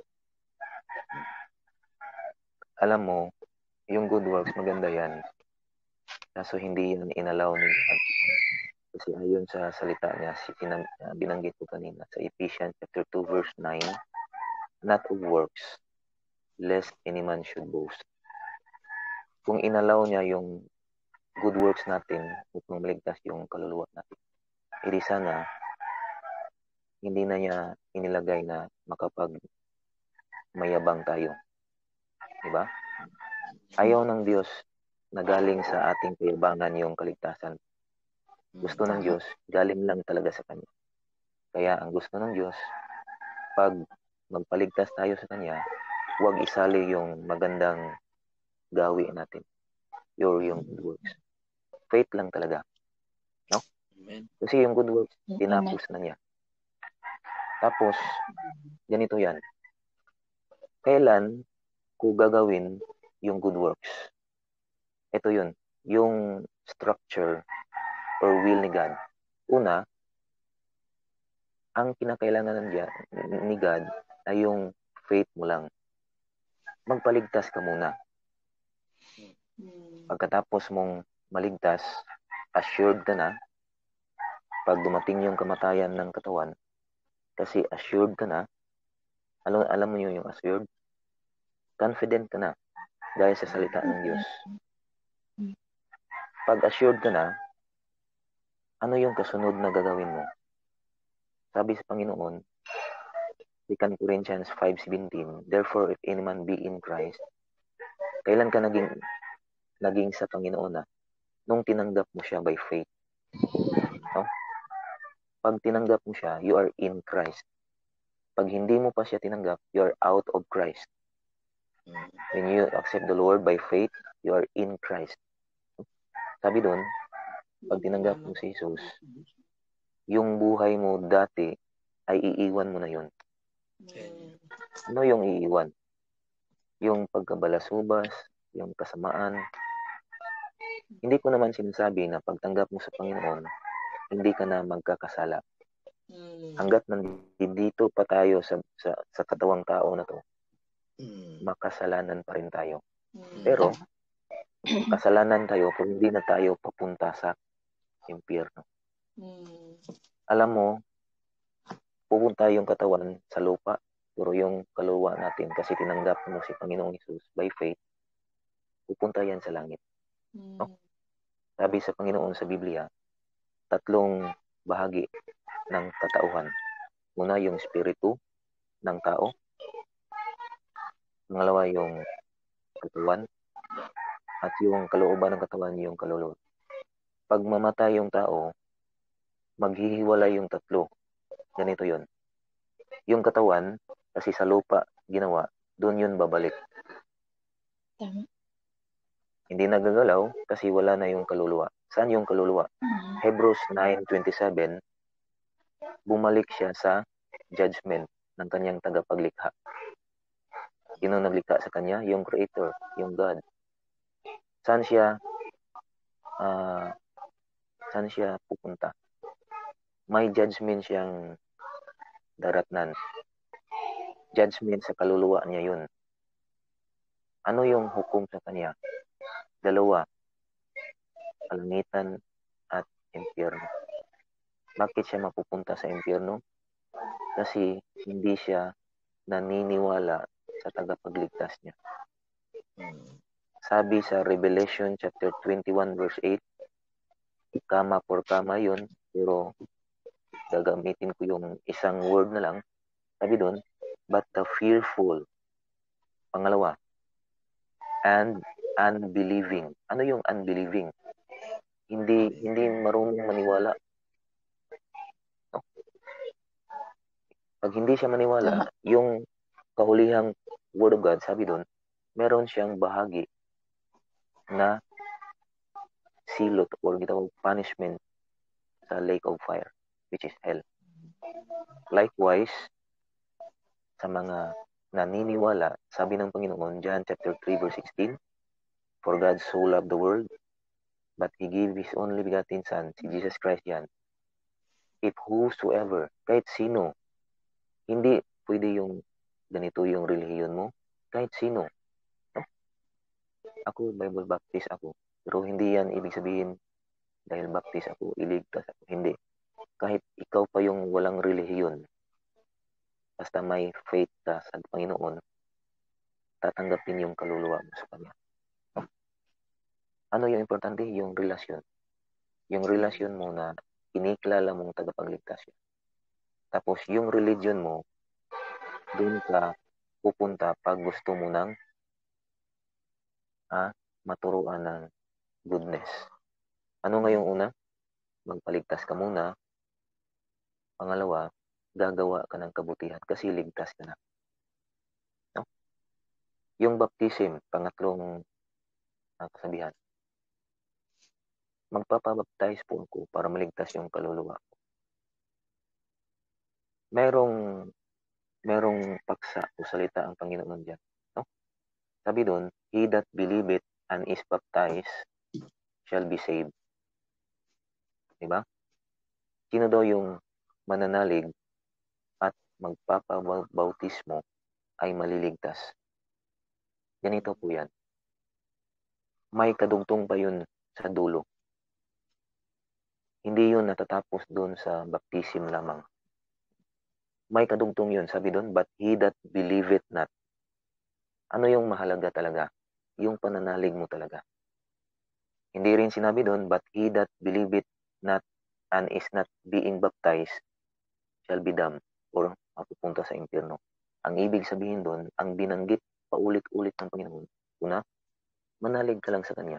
Alam mo, yung good works, maganda yan. Kaso hindi yan inalaw ni God. Kasi ayon sa salita niya, si pinang, uh, binanggit ko kanina sa Ephesians chapter two verse nine, not of works, lest any man should boast. Kung inalaw niya yung good works natin upang maligtas yung kaluluwa natin, edi sana hindi na niya inilagay na makapag mayabang tayo. Diba? Ayaw ng Diyos na galing sa ating kayabangan yung kaligtasan. Gusto ng Diyos, galing lang talaga sa Kanya. Kaya ang gusto ng Diyos, pag magpaligtas tayo sa Kanya, huwag isali yung magandang gawi natin. Your yung good works. Faith lang talaga. No? Amen. Kasi yung good works, tinapos na niya. Tapos, ganito yan. Kailan ko gagawin yung good works? Ito yun. Yung structure or will ni God. Una, ang kinakailangan ni God ay yung faith mo lang. Magpaligtas ka muna. Pagkatapos mong maligtas, assured ka na, pag dumating yung kamatayan ng katawan, kasi assured ka na, alam, alam mo yun yung assured, confident ka na, dahil sa salita ng Diyos. Pag assured ka na, ano yung kasunod na gagawin mo? Sabi sa Panginoon, Second Corinthians five seventeen, therefore if any man be in Christ, kailan ka naging naging sa Panginoon na? Nung tinanggap mo siya by faith. No? Pag tinanggap mo siya, you are in Christ. Pag hindi mo pa siya tinanggap, you are out of Christ. When you accept the Lord by faith, you are in Christ. Sabi doon, pag tinanggap mo si Jesus, yung buhay mo dati ay iiwan mo na yun. Ano yung iiwan? Yung pagkabalasubas, yung kasamaan. Hindi ko naman sinasabi na pagtanggap mo sa Panginoon, hindi ka na magkakasala. Hanggat nandito pa tayo sa, sa, sa katawang tao na to, makasalanan pa rin tayo. Pero, kasalanan tayo kung hindi na tayo papunta sa impyerno. Alam mo, pupunta yung katawan sa lupa, pero yung kaluluwa natin, kasi tinanggap mo si Panginoong Jesus by faith, pupunta yan sa langit. No? Sabi sa Panginoon sa Biblia, tatlong bahagi ng katauhan. Una, yung spiritu ng tao. Pangalawa, yung katawan. At yung kalooban ng katawan, yung kaluluwa. Pag mamatay yung tao, maghihiwalay yung tatlo. Ganito yun. Yung katawan, kasi sa lupa ginawa, doon yun babalik. Tama. Hindi nagagalaw kasi wala na yung kaluluwa. Saan yung kaluluwa? Mm-hmm. Hebrews nine twenty-seven, bumalik siya sa judgment ng kanyang tagapaglikha. Sino naglikha sa kanya? Yung Creator, yung God. Saan siya uh, saan siya pupunta? May judgment siyang daratnan. Judgment sa kaluluwa niya yun. Ano yung hukom sa kanya? Dalawa, kalangitan at impyerno. Bakit siya mapupunta sa impyerno? Kasi hindi siya naniniwala sa tagapagligtas niya. Sabi sa Revelation chapter twenty-one verse eight, kama por kama yun, pero gagamitin ko yung isang word na lang. Sabi doon, but the fearful. Pangalawa, and unbelieving. Ano yung unbelieving? Hindi hindi marunong maniwala. No? Pag hindi siya maniwala, yung kahulihang word of God, sabi doon, meron siyang bahagi na silot or gitawag punishment sa lake of fire, which is hell. Likewise, sa mga naniniwala, sabi ng Panginoon, John chapter three verse sixteen, for God so loved the world, but He gave His only begotten Son, si Jesus Christ yan. If whosoever, kahit sino, hindi pwede yung ganito yung relihiyon mo, kahit sino. No? Ako, Bible Baptist ako, pero hindi yan ibig sabihin dahil baptize ako, iligtas ako. Hindi. Kahit ikaw pa yung walang relihiyon, basta may faith ka sa Panginoon, tatanggapin yung kaluluwa mo sa Kanya. Ano yung importante? Yung relasyon. Yung relasyon mo na kinikilala mong tagapagligtas yun. Tapos yung religion mo, doon ka pupunta pag gusto mo ng ah, maturuan ng goodness. Ano nga yung una? Magpaligtas ka muna. Pangalawa, gagawa ka ng kabutihan kasi ligtas ka na. No? Yung baptism, pangatlong uh, kasabihan. Magpapabaptize po ako para maligtas yung kaluluwa ko. Merong merong paksa o salita ang Panginoon dyan. No? Sabi doon, he that believeth and is baptized shall be saved. Diba? Sino daw yung mananalig at magpapabautismo ay maliligtas? Ganito po yan. May kadugtong pa yun sa dulo. Hindi yun natatapos doon sa baptism lamang. May kadugtong yun. Sabi doon, but he that believeth not. Ano yung mahalaga talaga? Yung pananalig mo talaga. Hindi rin sinabi doon, but he that believeth not and is not being baptized shall be damned or mapupunta sa impyerno. Ang ibig sabihin doon, ang binanggit paulit-ulit ng Panginoon, una, manalig ka lang sa Kanya.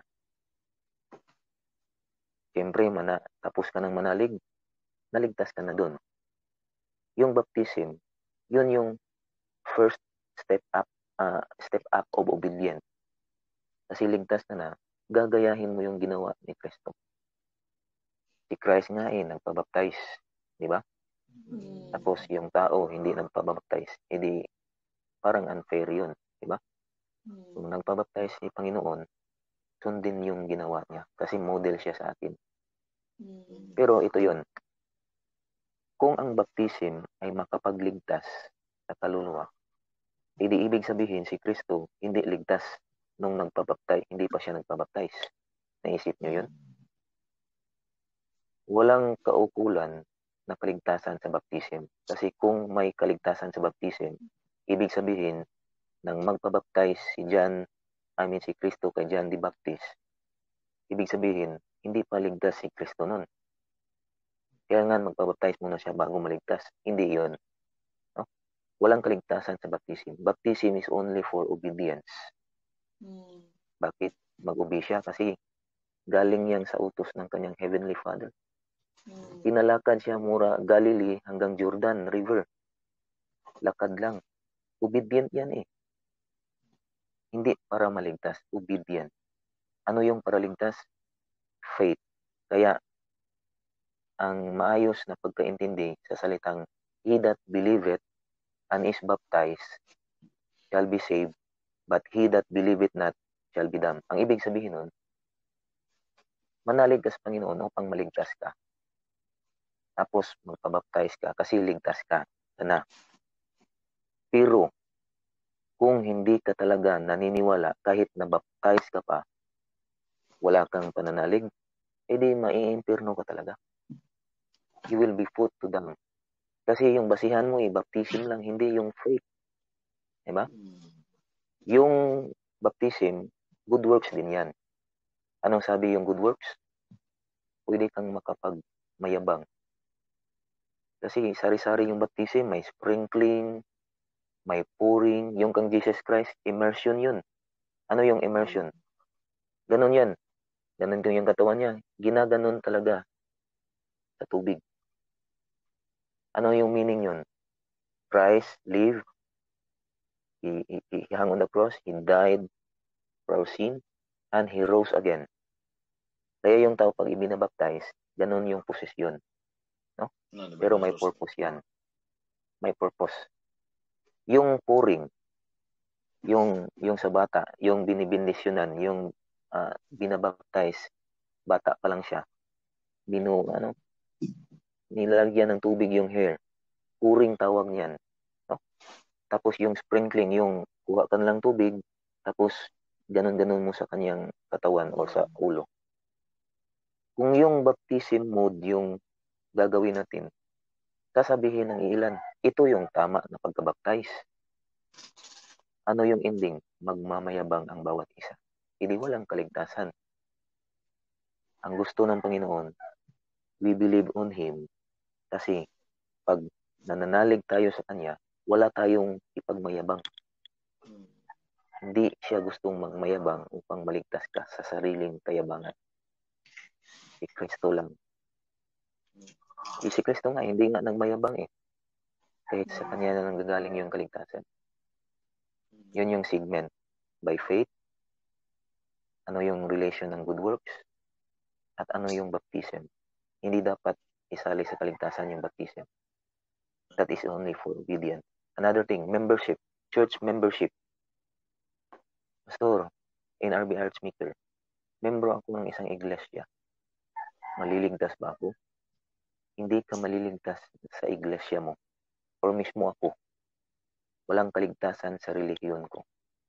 Siyempre, mana, tapos ka ng manalig, naligtas ka na doon. Yung baptism, yun yung first step up, uh, step up of obedience. Kasi ligtas ka na, gagayahin mo yung ginawa ni Kristo. Si Christ nga eh, nagpabaptize. Di ba? Mm. Tapos yung tao hindi nagpabaptize. Hindi, parang unfair yun. Di ba? Mm. Kung nagpabaptize si Panginoon, sundin yung ginawa niya. Kasi model siya sa atin. Mm. Pero ito yun. Kung ang baptism ay makapagligtas sa kaluluwa, hindi ibig sabihin si Kristo hindi ligtas nung nagpabaptize, hindi pa siya nagpabaptize. Naisip niyo yun? Walang kaukulan na kaligtasan sa baptism. Kasi kung may kaligtasan sa baptism, ibig sabihin, nang magpabaptize si John, I mean si Kristo kay John the Baptist, ibig sabihin, hindi pa ligtas si Kristo nun. Kaya nga magpabaptize muna siya bago maligtas. Hindi yun. No? Walang kaligtasan sa baptism. Baptism is only for obedience. Hmm. Bakit mag-obey siya? Kasi galing yan sa utos ng kanyang Heavenly Father. Hmm. Pinalakad siya mura Galilee hanggang Jordan River. Lakad lang. Obedient yan eh. Hindi para maligtas. Obedient. Ano yung para ligtas? Faith. Kaya, ang maayos na pagkaintindi sa salitang he that believeth and is baptized shall be saved, but he that believeth not shall be damned. Ang ibig sabihin nun, manalig ka sa Panginoon upang maligtas ka. Tapos magpabaptize ka kasi ligtas ka. Sana. Pero, kung hindi ka talaga naniniwala kahit nabaptize ka pa, wala kang pananalig, edi maiimpirno ka talaga. You will be put to damn. Kasi yung basihan mo, i-baptism lang, hindi yung faith. Diba? Yung baptism, good works din yan. Anong sabi yung good works? Pwede kang makapagmayabang. Kasi sari-sari yung baptism, may sprinkling, may pouring. Yung kang Jesus Christ, immersion yun. Ano yung immersion? Ganon yan. Ganon yung katawan niya. Ginaganon talaga sa tubig. Ano yung meaning yun? Christ live, he, he, he hung on the cross, he died for our sin, and he rose again. Kaya yung tao pag ibinabaptize, ganun yung posisyon. No? Pero may purpose yan. May purpose. Yung pouring, yung, yung sa bata, yung binibindisyonan, yung uh, binabaptize, bata pa lang siya, binu, ano, nilalagyan ng tubig yung hair. Pouring tawag niyan. No? Tapos yung sprinkling, yung kuha ka lang tubig, tapos ganun-ganun mo sa kanyang katawan o sa ulo. Kung yung baptism mode yung gagawin natin, sasabihin ng ilan, ito yung tama na pagkabaptize. Ano yung ending? Magmamayabang ang bawat isa. Hindi walang kaligtasan. Ang gusto ng Panginoon, we believe on Him, kasi pag nananalig tayo sa Kanya, wala tayong ipagmayabang. Hindi siya gustong magmayabang upang maligtas ka sa sariling kayabangan. Si Kristo lang. Si Kristo nga, hindi nga nagmayabang eh. Kahit sa Kanya na nanggagaling yung kaligtasan. Yun yung segment. By faith, ano yung relation ng good works, at ano yung baptism. Hindi dapat isali sa kaligtasan yung baptism. That is only for obedience. Another thing, membership. Church membership. Pastor, in R B Archmaker, membro ako ng isang iglesia. Maliligtas ba ako? Hindi ka maliligtas sa iglesia mo. Or mismo ako. Walang kaligtasan sa relihiyon ko.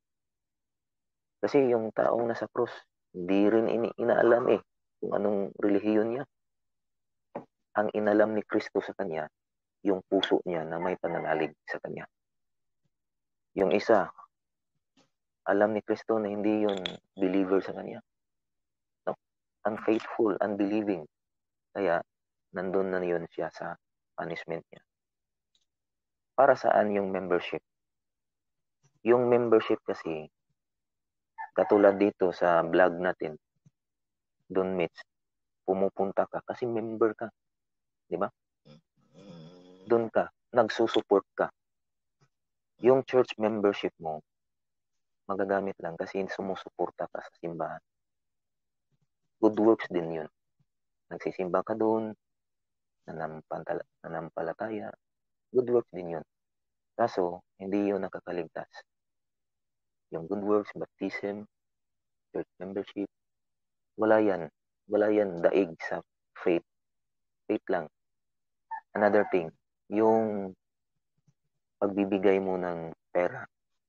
Kasi yung taong nasa krus, hindi rin ini- inaalam eh kung anong relihiyon niya. Ang inalam ni Kristo sa kanya, yung puso niya na may pananalig sa kanya. Yung isa, alam ni Kristo na hindi yun believer sa kanya. No? Unfaithful, unbelieving. Kaya, nandun na yun siya sa punishment niya. Para saan yung membership? Yung membership kasi, katulad dito sa vlog natin, Don Mitch, pumupunta ka kasi member ka. Di ba? Doon ka, nagsusupport ka. Yung church membership mo, magagamit lang kasi sumusuporta ka sa simbahan. Good works din yun. Nagsisimba ka doon, nanampantala, nanampalataya, good works din yun. Kaso, hindi yun nakakaligtas. Yung good works, baptism, church membership, wala yan. Wala yan daig sa faith. Faith lang. Another thing, yung pagbibigay mo ng pera,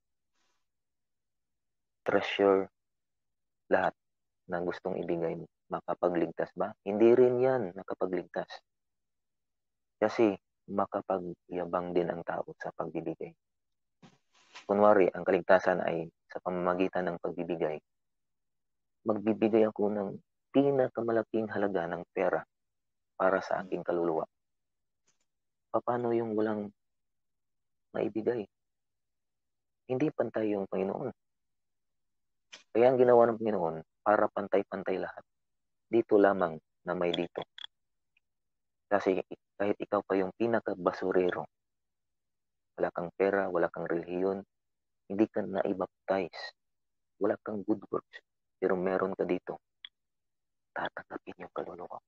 treasure lahat na gustong ibigay mo. Makapagligtas ba? Hindi rin yan makapagligtas. Kasi makapagyabang din ang tao sa pagbibigay. Kunwari, ang kaligtasan ay sa pamamagitan ng pagbibigay. Magbibigay ako ng pinakamalaking halaga ng pera para sa aking kaluluwa. Paano yung walang maibigay? Hindi pantay yung Panginoon. Kaya ang ginawa ng Panginoon, para pantay-pantay lahat. Dito lamang na may dito. Kasi kahit ikaw pa yung pinakabasurero, wala kang pera, wala kang relihiyon, hindi ka na-baptize, wala kang good works, pero meron ka dito, tatanggapin yung kaluluwa.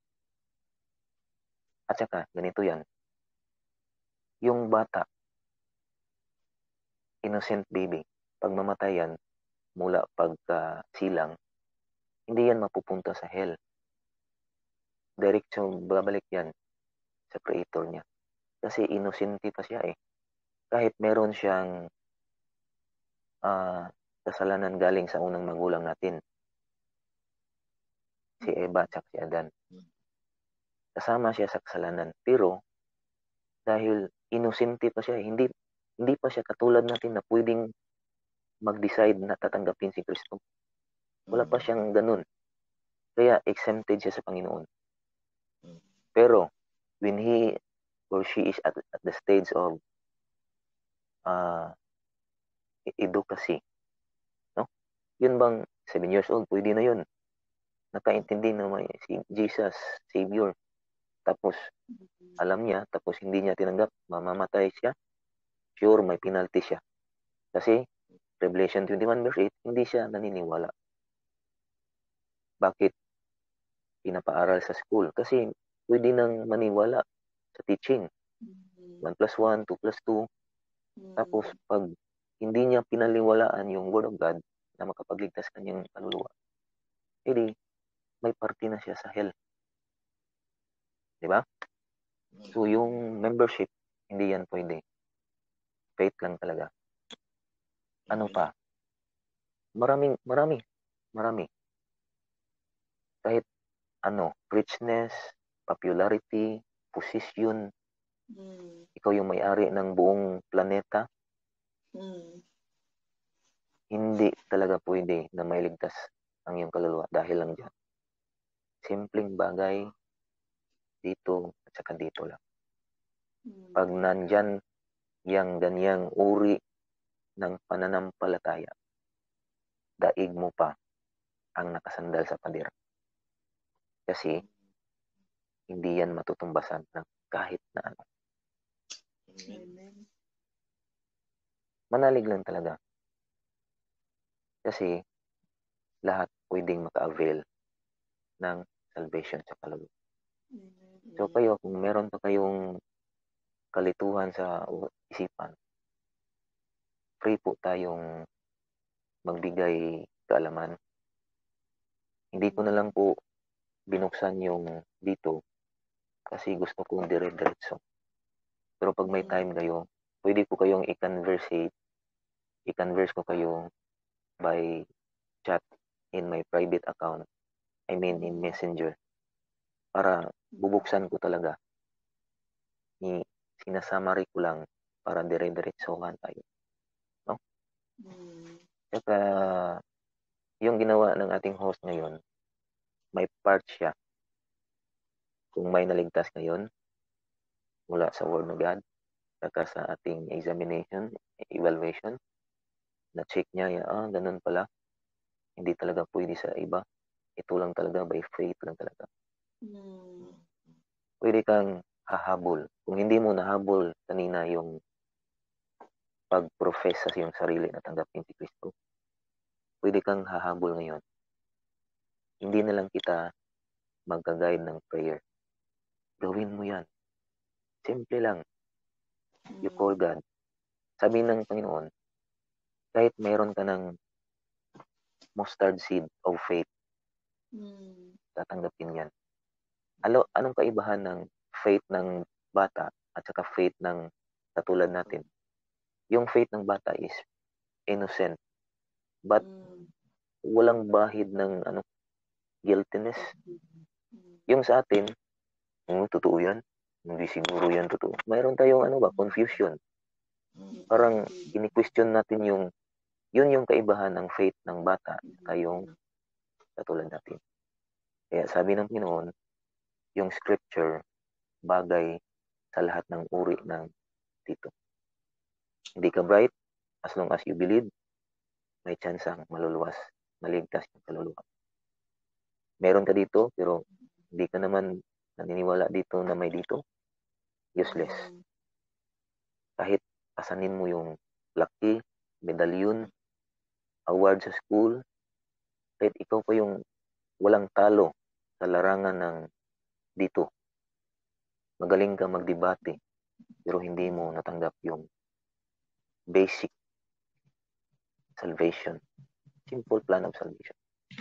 At saka, ganito yan, yung bata, innocent baby, pag mamatay yan, mula pagka silang, hindi yan mapupunta sa hell. Diretso babalik yan sa creator niya. Kasi innocent pa siya eh. Kahit meron siyang uh, kasalanan galing sa unang magulang natin, si Eva at si Adan. Kasama siya sa kasalanan. Pero, dahil innocent pa siya, hindi, hindi pa siya katulad natin na pwedeng mag-decide na tatanggapin si Kristo. Wala pa siyang ganun. Kaya exempted siya sa Panginoon. Pero, when he or she is at, at the stage of uh, advocacy, no? Yun bang seven years old, pwede na yun. Nakaintindi na may si Jesus, Savior. Tapos, alam niya, tapos hindi niya tinanggap, mamamatay siya, sure, may penalty siya. Kasi, Revelation twenty-one verse eight, hindi siya naniniwala. Bakit? Pinapaaral sa school. Kasi, pwede nang maniwala sa teaching. one plus one, two plus two. Tapos, pag hindi niya pinaliwalaan yung Word of God na makapagligtas kanyang kaluluwa, edi, may party na siya sa hell. Diba? So, yung membership, hindi yan pwede. Faith lang talaga. Ano pa? Maraming, marami. Marami. Kahit ano, richness, popularity, position, Mm. ikaw yung may-ari ng buong planeta, Mm. hindi talaga pwede na mailigtas ang iyong kaluluwa dahil lang dyan. Simpleng bagay dito at saka dito lang. Mm. Pag nandyan yang ganyang uri ng pananampalataya, daig mo pa ang nakasandal sa pader. Kasi hindi yan matutumbasan ng kahit na ano. Amen. Manalig lang talaga. Kasi lahat pwedeng maka-avail ng salvation sa kaluluwa. Amen. So kayo, kung meron pa kayong kalituhan sa isipan, free po tayong magbigay kaalaman. Hindi ko na lang po binuksan yung dito kasi gusto kong dire-diretso. Pero pag may time kayo, pwede po kayong i-conversate, i-converse ko kayo by chat in my private account, I mean in Messenger, para bubuksan ko talaga. Ni sinasummary ko lang para dire-diretsohan tayo. No? Mm. Saka yung ginawa ng ating host ngayon, may part siya. Kung may naligtas ngayon mula sa Word of God, saka sa ating examination, evaluation, na-check niya, ah, ganun pala. Hindi talaga pwede sa iba. Ito lang talaga, by faith lang talaga. Mm. Pwede kang hahabol. Kung hindi mo nahabol kanina yung pag-profess sa iyong sarili na tanggapin si Kristo, pwede kang hahabol ngayon. Hindi na lang kita magka-guide ng prayer. Gawin mo yan. Simple lang. You call God. Sabi ng Panginoon, kahit mayroon ka ng mustard seed of faith, Mm. tatanggapin yan. Alo, anong kaibahan ng faith ng bata at saka faith ng katulad natin? Yung faith ng bata is innocent, but Mm. walang bahid ng ano guiltiness. Mm. Yung sa atin, oh, totoo yan. Hindi siguro yan totoo. Mayroon tayong ano ba, confusion. Parang ini-question natin yung, yun yung kaibahan ng faith ng bata at yung katulad natin. Kaya sabi ng Panginoon, yung scripture bagay sa lahat ng uri ng dito. Hindi ka bright, as long as you believe, may chance ang maluluwas, maligtas yung kaluluwa. Meron ka dito, pero hindi ka naman naniniwala dito na may dito, useless. Kahit pasanin mo yung laki, medalyon, award sa school, kahit ikaw pa yung walang talo sa larangan ng dito. Magaling ka magdebate, pero hindi mo natanggap yung basic salvation. Simple plan of salvation.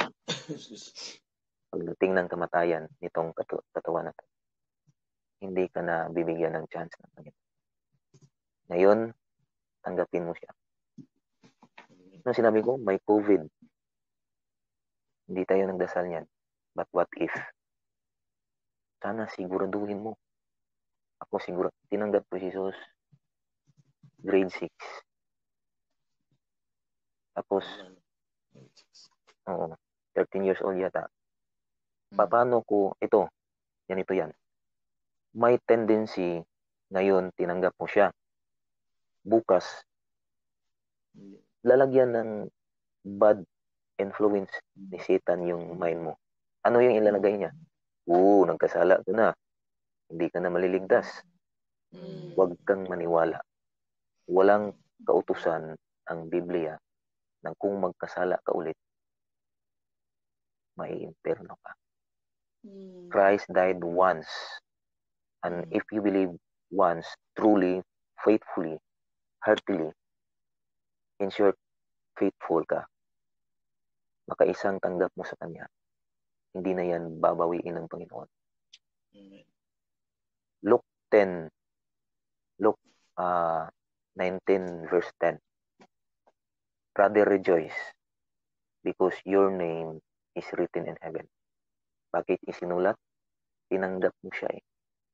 Pagdating ng kamatayan nitong katu- katawan na to, hindi ka na bibigyan ng chance ng Panginoon. Ngayon, tanggapin mo siya. Nung sinabi ko, may COVID. Hindi tayo nagdasal niyan. But what if? Sana siguraduhin mo. Ako siguro, tinanggap ko si Jesus grade six. Tapos, oo, thirteen years old yata. Paano ko, ito, yan ito yan. May tendency, ngayon, tinanggap mo siya. Bukas, lalagyan ng bad influence ni Satan yung mind mo. Ano yung ilalagay niya? Oo, nagkasala ka na. Hindi ka na maliligtas. Huwag kang maniwala. Walang kautusan ang Biblia na kung magkasala ka ulit, maiimperno ka. Christ died once. And if you believe once, truly, faithfully, heartily, in short, faithful ka, makaisang tanggap mo sa Kanya, hindi na yan babawiin ng Panginoon. Luke ten, Luke uh, nineteen verse ten. Brother, rejoice, because your name is written in heaven. Bakit isinulat? Tinanggap mo siya eh.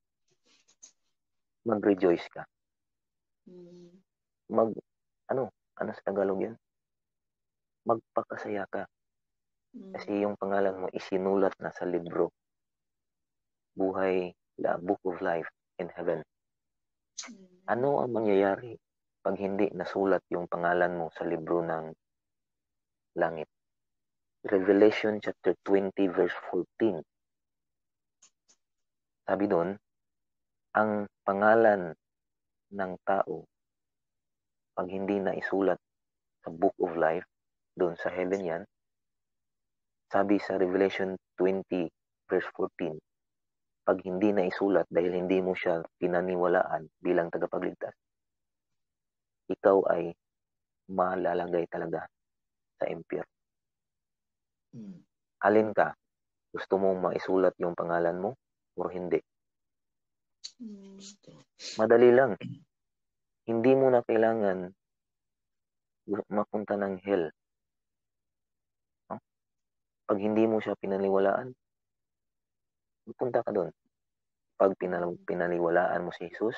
Mag-rejoice ka. Mm. Mag, ano, ano sa Tagalog yan? Magpakasaya ka. Kasi Mm. yung pangalan mo isinulat na sa libro. Buhay, the book of life in heaven. Mm. Ano ang mangyayari pag hindi nasulat yung pangalan mo sa libro ng langit? Revelation chapter twenty verse fourteen. Sabi doon, ang pangalan ng tao pag hindi na isulat sa book of life, doon sa heaven yan, sabi sa Revelation twenty verse fourteen, pag hindi na isulat dahil hindi mo siya pinaniwalaan bilang tagapagligtas, ikaw ay malalagay talaga sa impyerno. Hmm. Alin ka? Gusto mong maisulat yung pangalan mo o hindi? Mm. Madali lang. Hindi mo na kailangan mapunta ng hell. No? Pag hindi mo siya pinaniwalaan, punta ka doon. Pag pinal- pinaniwalaan mo si Jesus,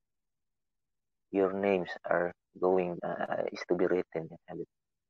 your names are going, uh, is to be written in heaven.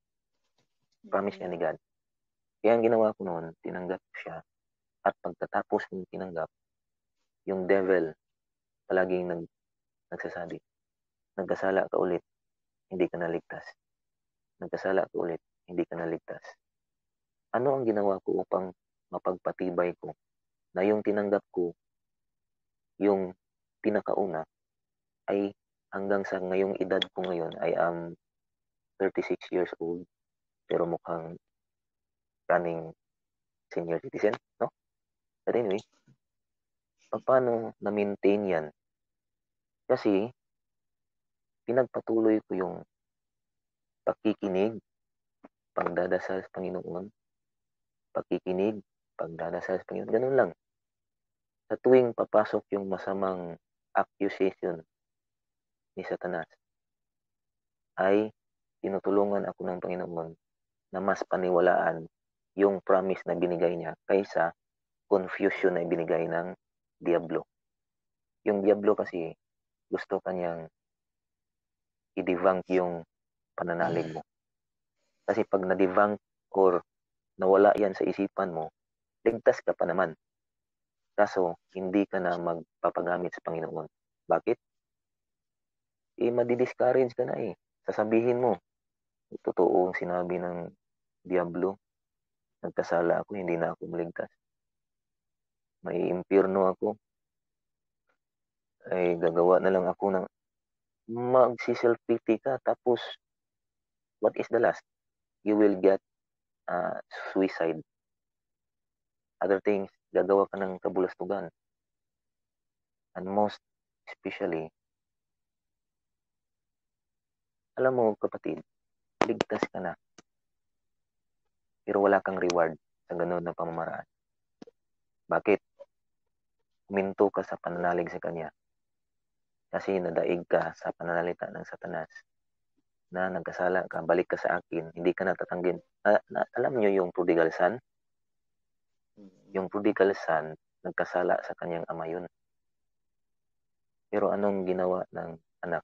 Promise niya ni God. Kaya ang ginawa ko noon, tinanggap ko siya. At pagkatapos kong tinanggap, yung devil palaging nag, nagsasabi, nagkasala ka ulit, hindi ka naligtas. Nagkasala ka ulit, hindi ka naligtas. Ano ang ginawa ko upang mapagpatibay ko na yung tinanggap ko, yung pinakauna, ay hanggang sa ngayong edad ko ngayon, I am thirty-six years old, pero mukhang running senior citizen, no? But anyway, paano na-maintain yan? Kasi, pinagpatuloy ko yung pakikinig, pagdadasal sa Panginoon, pakikinig, pagdadasal sa Panginoon, ganun lang. Sa tuwing papasok yung masamang accusation ni Satanas, ay tinutulungan ako ng Panginoon na mas paniwalaan yung promise na binigay niya kaysa confusion na binigay ng Diablo. Yung Diablo kasi gusto kanyang i-debunk yung pananalig mo. Kasi pag na-debunk or nawala yan sa isipan mo, ligtas ka pa naman. Kaso, hindi ka na magpapagamit sa Panginoon. Bakit? Eh, madi-discourage ka na eh. Sasabihin mo, totoo ang sinabi ng Diablo, nagkasala ako, hindi na ako maligtas. May impyerno ako. Ay, gagawa na lang ako ng magsi-self-pity ka. Tapos, what is the last? You will get uh, suicide. Other things, gagawa ka ng kabulastugan. And most especially, alam mo kapatid, ligtas ka na. Pero wala kang reward sa ganun na pamamaraan. Bakit? Huminto ka sa pananalig sa Kanya. Kasi nadaig ka sa pananalita ng Satanas na nagkasala ka, balik ka sa akin, hindi ka natatanggin. Uh, na, alam nyo yung prodigal son? Yung prodigal son, nagkasala sa kanyang ama yun. Pero anong ginawa ng anak?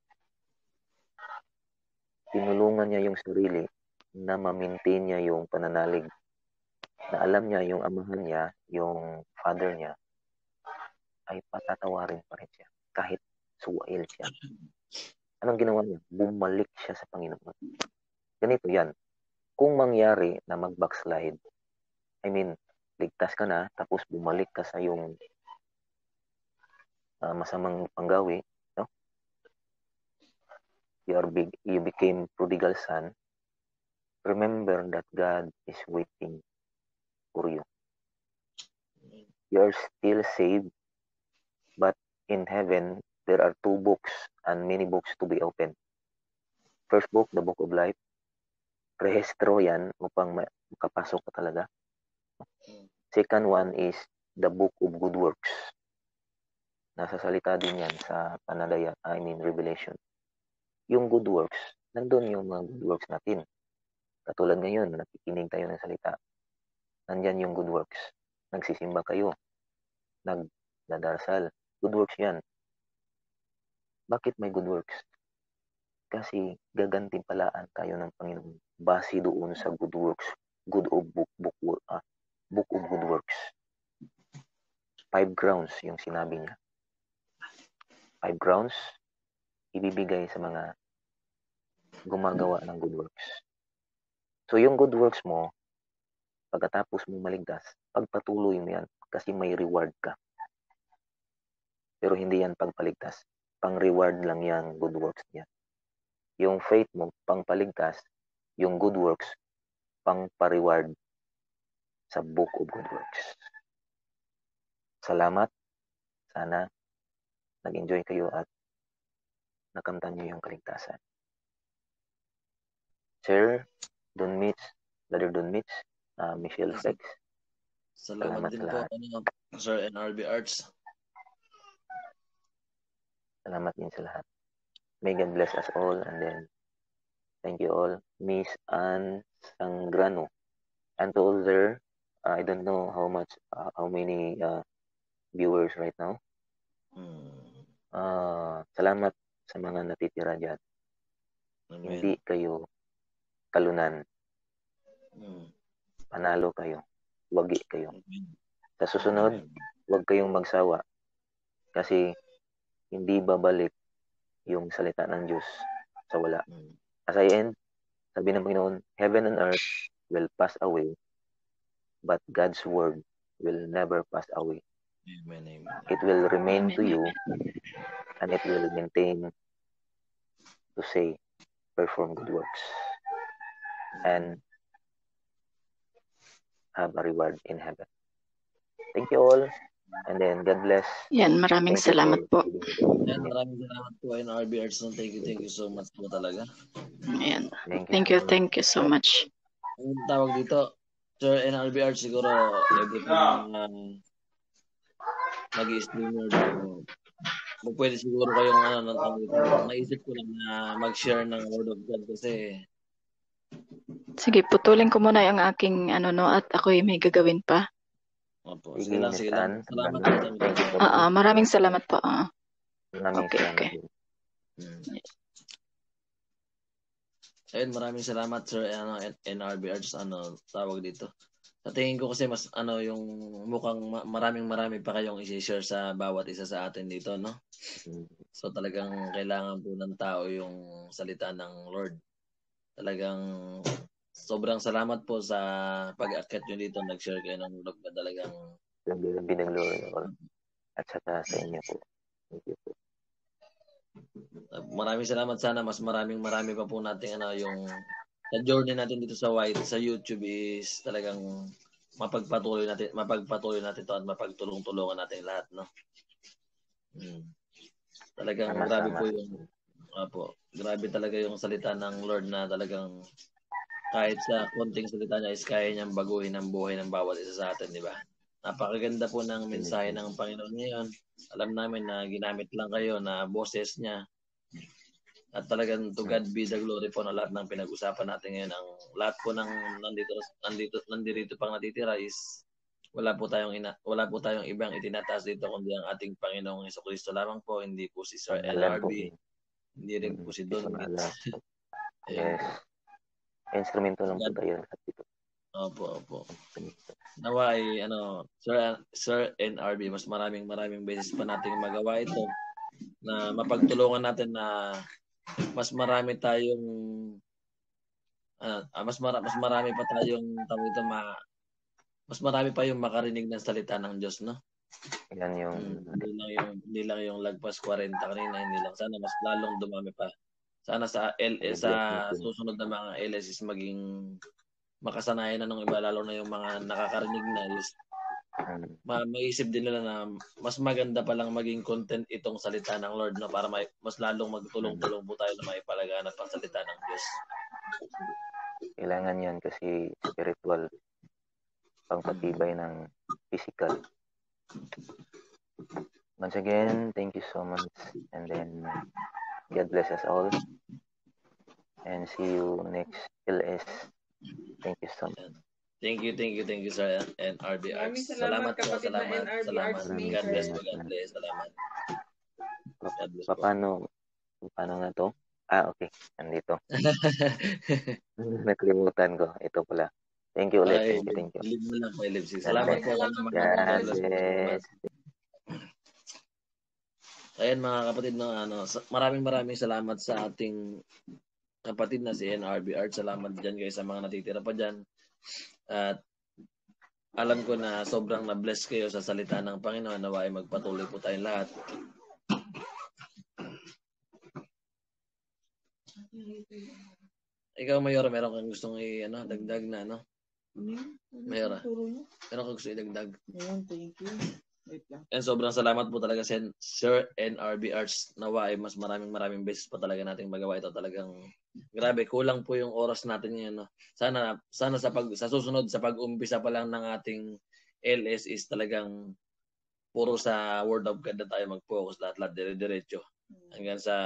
Tinulungan niya yung sarili na ma-maintain niya yung pananalig. Na alam niya yung amahan niya, yung father niya, ay patatawarin pa rin siya. Kahit suwail siya. Anong ginawa niya? Bumalik siya sa Panginoon. Ganito yan. Kung mangyari na mag-backslide, I mean, ligtas ka na, tapos bumalik ka sa yung uh, masamang panggawi, no? You, are big, you became prodigal son, remember that God is waiting for you. You are still saved, but in heaven, there are two books and many books to be opened. First book, the book of life. Rehistro yan upang makapasok ka talaga. Second one is the book of good works. Nasa salita din yan sa Panalaya, I mean Revelation. Yung good works, nandun yung mga good works natin. Katulad ngayon, nakikinig tayo ng salita. Nandyan yung good works. nagsisimba kayo, nagdadasal. Good works yan. Bakit may good works? Kasi gagantimpalaan tayo ng Panginoon base doon sa good works. Good of book, book, uh, book of good works. Five grounds yung sinabi niya. Five grounds ibibigay sa mga gumagawa ng good works. So yung good works mo, pagkatapos mo maligtas, pagpatuloy mo yan kasi may reward ka. Pero hindi yan pagpaligtas. Pang-reward lang yan, good works niya. Yung faith mo, pang-paligtas, yung good works, pang-pa-reward sa book of good works. Salamat. Sana nag-enjoy kayo at nakamtan niyo yung kaligtasan. Sir Don Mitch, Brother Don Mitch, uh, Michelle Sex. Salamat, Salamat din po, ano, Sir N R B Arts. Salamat din sa lahat. May God bless us all, and then thank you all. Miss Ann Sangrano. And to all there, I don't know how much, uh, how many uh, viewers right now. Uh, salamat sa mga natitira dyan. Amen. Hindi kayo kalunan. Hmm. Panalo kayo. Wagi kayo. Amen. Sa susunod, huwag kayong magsawa. Kasi hindi babalik yung salita ng Diyos sa wala. Hmm. As I end, sabi ng Panginoon, heaven and earth will pass away, but God's word will never pass away. Amen, amen. It will remain amen, to you, and it will maintain to say, perform good works, and have a reward in heaven. Thank you all, and then God bless. Yan, maraming thank salamat po. Yan, maraming salamat po N R B Arts. Thank you, thank you so much po talaga. Yan. Thank you, thank you, thank you so much. Ang tawag dito, Sir N R B Arts, siguro every time um, mag-i-streamer dito, pwede siguro kayong ano, naisip ko lang na mag-share ng Word of God kasi sige, putulin ko muna yung aking ano no at ako'y may gagawin pa. Opo, sige lang, sige lang. Salamat po. Oo, maraming salamat po. Uh. Maraming okay, salamat. okay. Hmm. Ayun, maraming salamat Sir ano, N R B Arts, ano tawag dito. Sa tingin ko kasi mas ano yung mukhang maraming marami pa kayong i-share sa bawat isa sa atin dito, no? So talagang kailangan po ng tao yung salita ng Lord. Talagang sobrang salamat po sa pag-akit nyo dito, nag-share kayo ng vlog na talagang binaglory ako. At saka sa inyo po. Thank you po. Maraming salamat, sana mas maraming marami pa po natin ano yung sa journey natin dito sa White sa YouTube is talagang mapagpatuloy natin mapagpatuloy natin to at mapagtulong-tulungan natin lahat, no. Hmm. Talagang sama, grabe sama. po yung apo, grabe talaga yung salita ng Lord na talagang kahit sa konting salita niya is kaya niyang baguhin ang buhay ng bawat isa sa atin, di ba? Napakaganda po ng mensahe ng Panginoon ngayon. Alam namin na ginamit lang kayo na boses niya. At talagang to God be the glory po na lahat ng pinag-usapan natin ngayon. Ang lahat po ng nandito nandito nandito pang natitira is wala po tayong ina, wala po tayong ibang itinataas dito kundi ang ating Panginoong Jesucristo lamang po, hindi po si Sir N R B, hindi rin po si Don Mitch. Yes. Instrumento lang po tayo dito. Opo, opo. Nawa ay ano, Sir Sir N R B, mas maraming maraming beses pa nating magawa ito na mapagtulungan natin na mas marami tayong uh, mas mara, mas marami pa tayong tawag ito ma mas marami pa yung makarinig ng salita ng Diyos, no? Yan yung hmm, hindi lang yung hindi lang yung lagpas forty kanina, hindi lang, sana mas lalong dumami pa. Sana sa L S sa susunod na mga L S is maging makasanayan na ng iba, lalo na yung mga nakakarinig na is ma maisip din nila na mas maganda pa lang maging content itong salita ng Lord, no, para may, mas lalong magtulong-tulong po tayo na maipalaganap ang salita ng Diyos. Kailangan yan kasi spiritual pangpatibay ng physical. Once again, thank you so much, and then God bless us all, and see you next L S. Thank you so much. Thank you, thank you, thank you, sir, N R B Maraming Arts. salamat, Salamat po, kapatid na salamat, N R B salamat. Arts Maraming God bless po, Maker. God bless. Salamat. Pa- God bless pa- po. paano, paano nga to? Ah, okay. Nandito. Nakalimutan ko. Ito pala. Thank you ulit. Ay, Thank you, thank you. ilib mo lang po, ilib. God Salamat bless. po. Salamat Salamat. po. God God bless po. bless. Ayan mga kapatid, no, ano, sa- maraming maraming salamat sa ating kapatid na si N R B Art. Salamat dyan guys sa mga natitira pa dyan. At alam ko na sobrang na-bless kayo sa salita ng Panginoon. Nawa ay magpatuloy po tayong lahat. Ikaw, Mayora, meron kang gustong i, ano, dagdag na, ano? Mayora, meron kang gusto idagdag? Ayun, thank you. Wait lang. And sobrang salamat po talaga sa Sir N R B Arts. Nawa ay mas maraming maraming beses pa talaga nating magawa ito. Talagang grabe, kulang po yung oras natin ngayon. No? Sana sana sa pag sa susunod sa pag-umpisa pa lang ng ating L S is talagang puro sa Word of God na tayo mag-focus lahat-lahat dire-diretso hanggang sa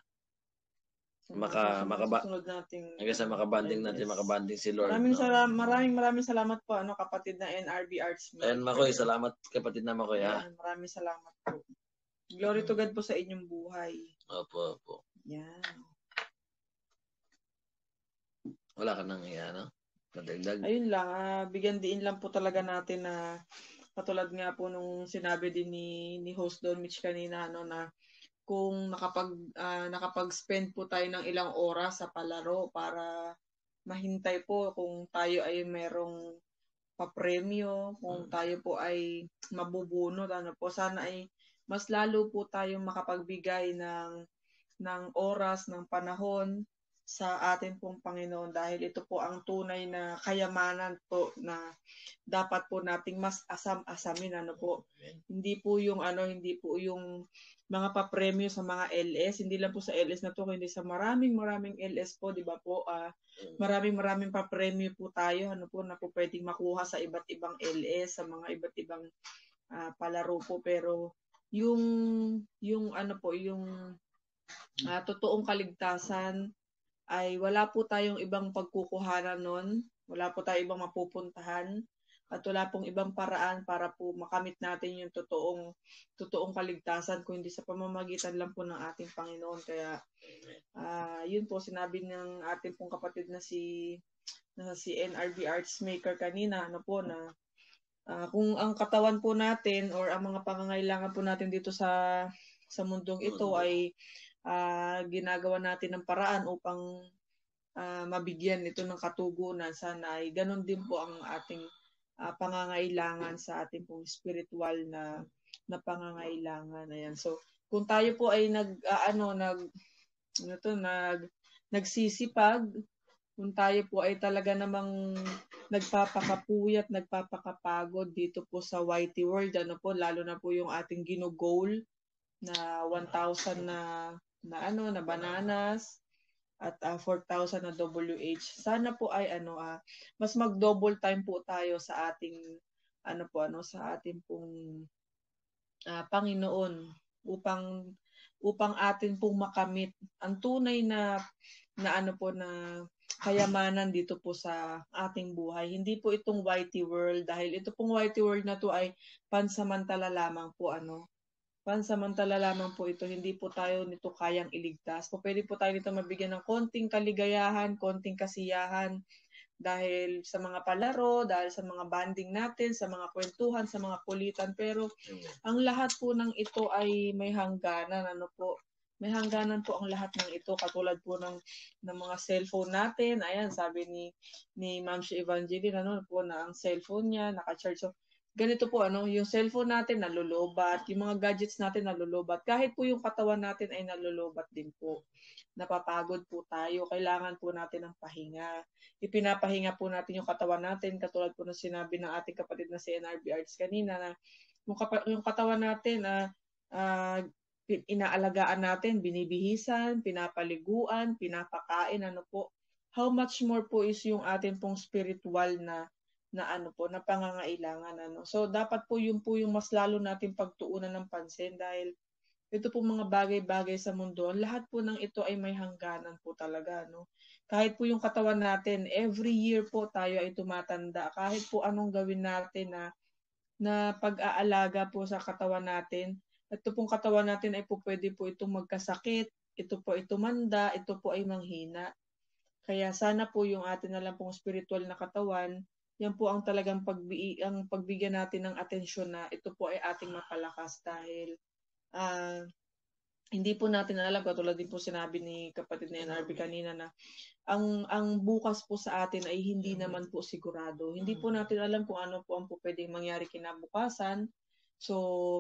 maka makaba Susunod nating hanggang sa makabanding natin, makabanding si Lord. Maraming no? salamat, maraming maraming salamat po ano kapatid na N R B Arts Maker. And Makoy, salamat kapatid na Makoy ha. Ayan, maraming salamat po. Glory to God po sa inyong buhay. Opo, opo. Yan. Wala ka nang iya, no? Nadagdag. Ayun lang, ah, bigyan diin lang po talaga natin na katulad nga po nung sinabi din ni ni host Don Mitch kanina ano na kung nakapag ah, nakapag-spend po tayo ng ilang oras sa palaro para mahintay po kung tayo ay merong papremyo, kung tayo po ay mabubunot, ano po, sana ay mas lalo po tayong makapagbigay ng ng oras, ng panahon sa atin pong Panginoon dahil ito po ang tunay na kayamanan po na dapat po nating mas asam-asamin ano po. Hindi po yung ano, hindi po yung mga papremyo sa mga L S, hindi lang po sa L S na to, kundi sa maraming maraming L S po, di ba po? Uh, maraming maraming papremyo po tayo, ano po, na po pwedeng makuha sa iba't ibang L S, sa mga iba't ibang uh, palaro po, pero yung yung ano po, yung uh, totoong kaligtasan ay wala po tayong ibang pagkukuhanan nun, wala po tayong ibang mapupuntahan, at wala pong ibang paraan para po makamit natin yung totoong totoong kaligtasan kung hindi sa pamamagitan lang po ng ating Panginoon. Kaya uh, yun po sinabi ng ating pong kapatid na si na si N R B Arts Maker kanina, ano po na uh, kung ang katawan po natin or ang mga pangangailangan po natin dito sa sa mundong ito ay uh, ginagawa natin ng paraan upang uh, mabigyan ito ng katugunan, sana ay ganun din po ang ating uh, pangangailangan sa ating pong spiritual na na pangangailangan. Ayan. So, kung tayo po ay nag uh, ano nag ano to, nag nagsisipag, kung tayo po ay talaga namang nagpapakapuyat, nagpapakapagod dito po sa Y T World, ano po, lalo na po yung ating gino-goal na one thousand na na ano na bananas at uh, four thousand na W H. Sana po ay ano uh, mas mag-double time po tayo sa ating ano po ano sa ating pong uh, Panginoon upang upang atin pong makamit ang tunay na na ano po na kayamanan dito po sa ating buhay. Hindi po itong Y T world dahil ito pong Y T world na to ay pansamantala lamang po ano. Pansamantala lamang po ito, hindi po tayo nito kayang iligtas. Po pwede po tayo nito mabigyan ng konting kaligayahan, konting kasiyahan dahil sa mga palaro, dahil sa mga banding natin, sa mga kwentuhan, sa mga kulitan. Pero ang lahat po ng ito ay may hangganan. Ano po? May hangganan po ang lahat ng ito. Katulad po ng, ng mga cellphone natin. Ayan, sabi ni, ni Ma'am si Evangeline, ano po, na ang cellphone niya, naka-charge. So, ganito po, ano, yung cellphone natin nalulubat, yung mga gadgets natin nalulubat, kahit po yung katawan natin ay nalulubat din po. Napapagod po tayo, kailangan po natin ng pahinga. Ipinapahinga po natin yung katawan natin, katulad po ng sinabi ng ating kapatid na si N R B Arts kanina, na yung, kapa- yung katawan natin, uh, uh, inaalagaan natin, binibihisan, pinapaliguan, pinapakain, ano po. How much more po is yung ating pong spiritual na na ano po, na pangangailangan, ano. So, dapat po yun po yung mas lalo natin pagtuunan ng pansin dahil ito po mga bagay-bagay sa mundo, lahat po ng ito ay may hangganan po talaga, no? Kahit po yung katawan natin, every year po tayo ay tumatanda. Kahit po anong gawin natin na na pag-aalaga po sa katawan natin, ito pong katawan natin ay po pwede po itong magkasakit, ito po ay tumanda, ito po ay manghina. Kaya sana po yung atin na lang pong spiritual na katawan, yan po ang talagang pagbi ang pagbigyan natin ng atensyon na ito po ay ating mapalakas dahil uh, hindi po natin alam, katulad din po sinabi ni kapatid na N R B kanina na ang ang bukas po sa atin ay hindi naman po sigurado. Hindi po natin alam kung ano po ang po pwedeng mangyari kinabukasan. So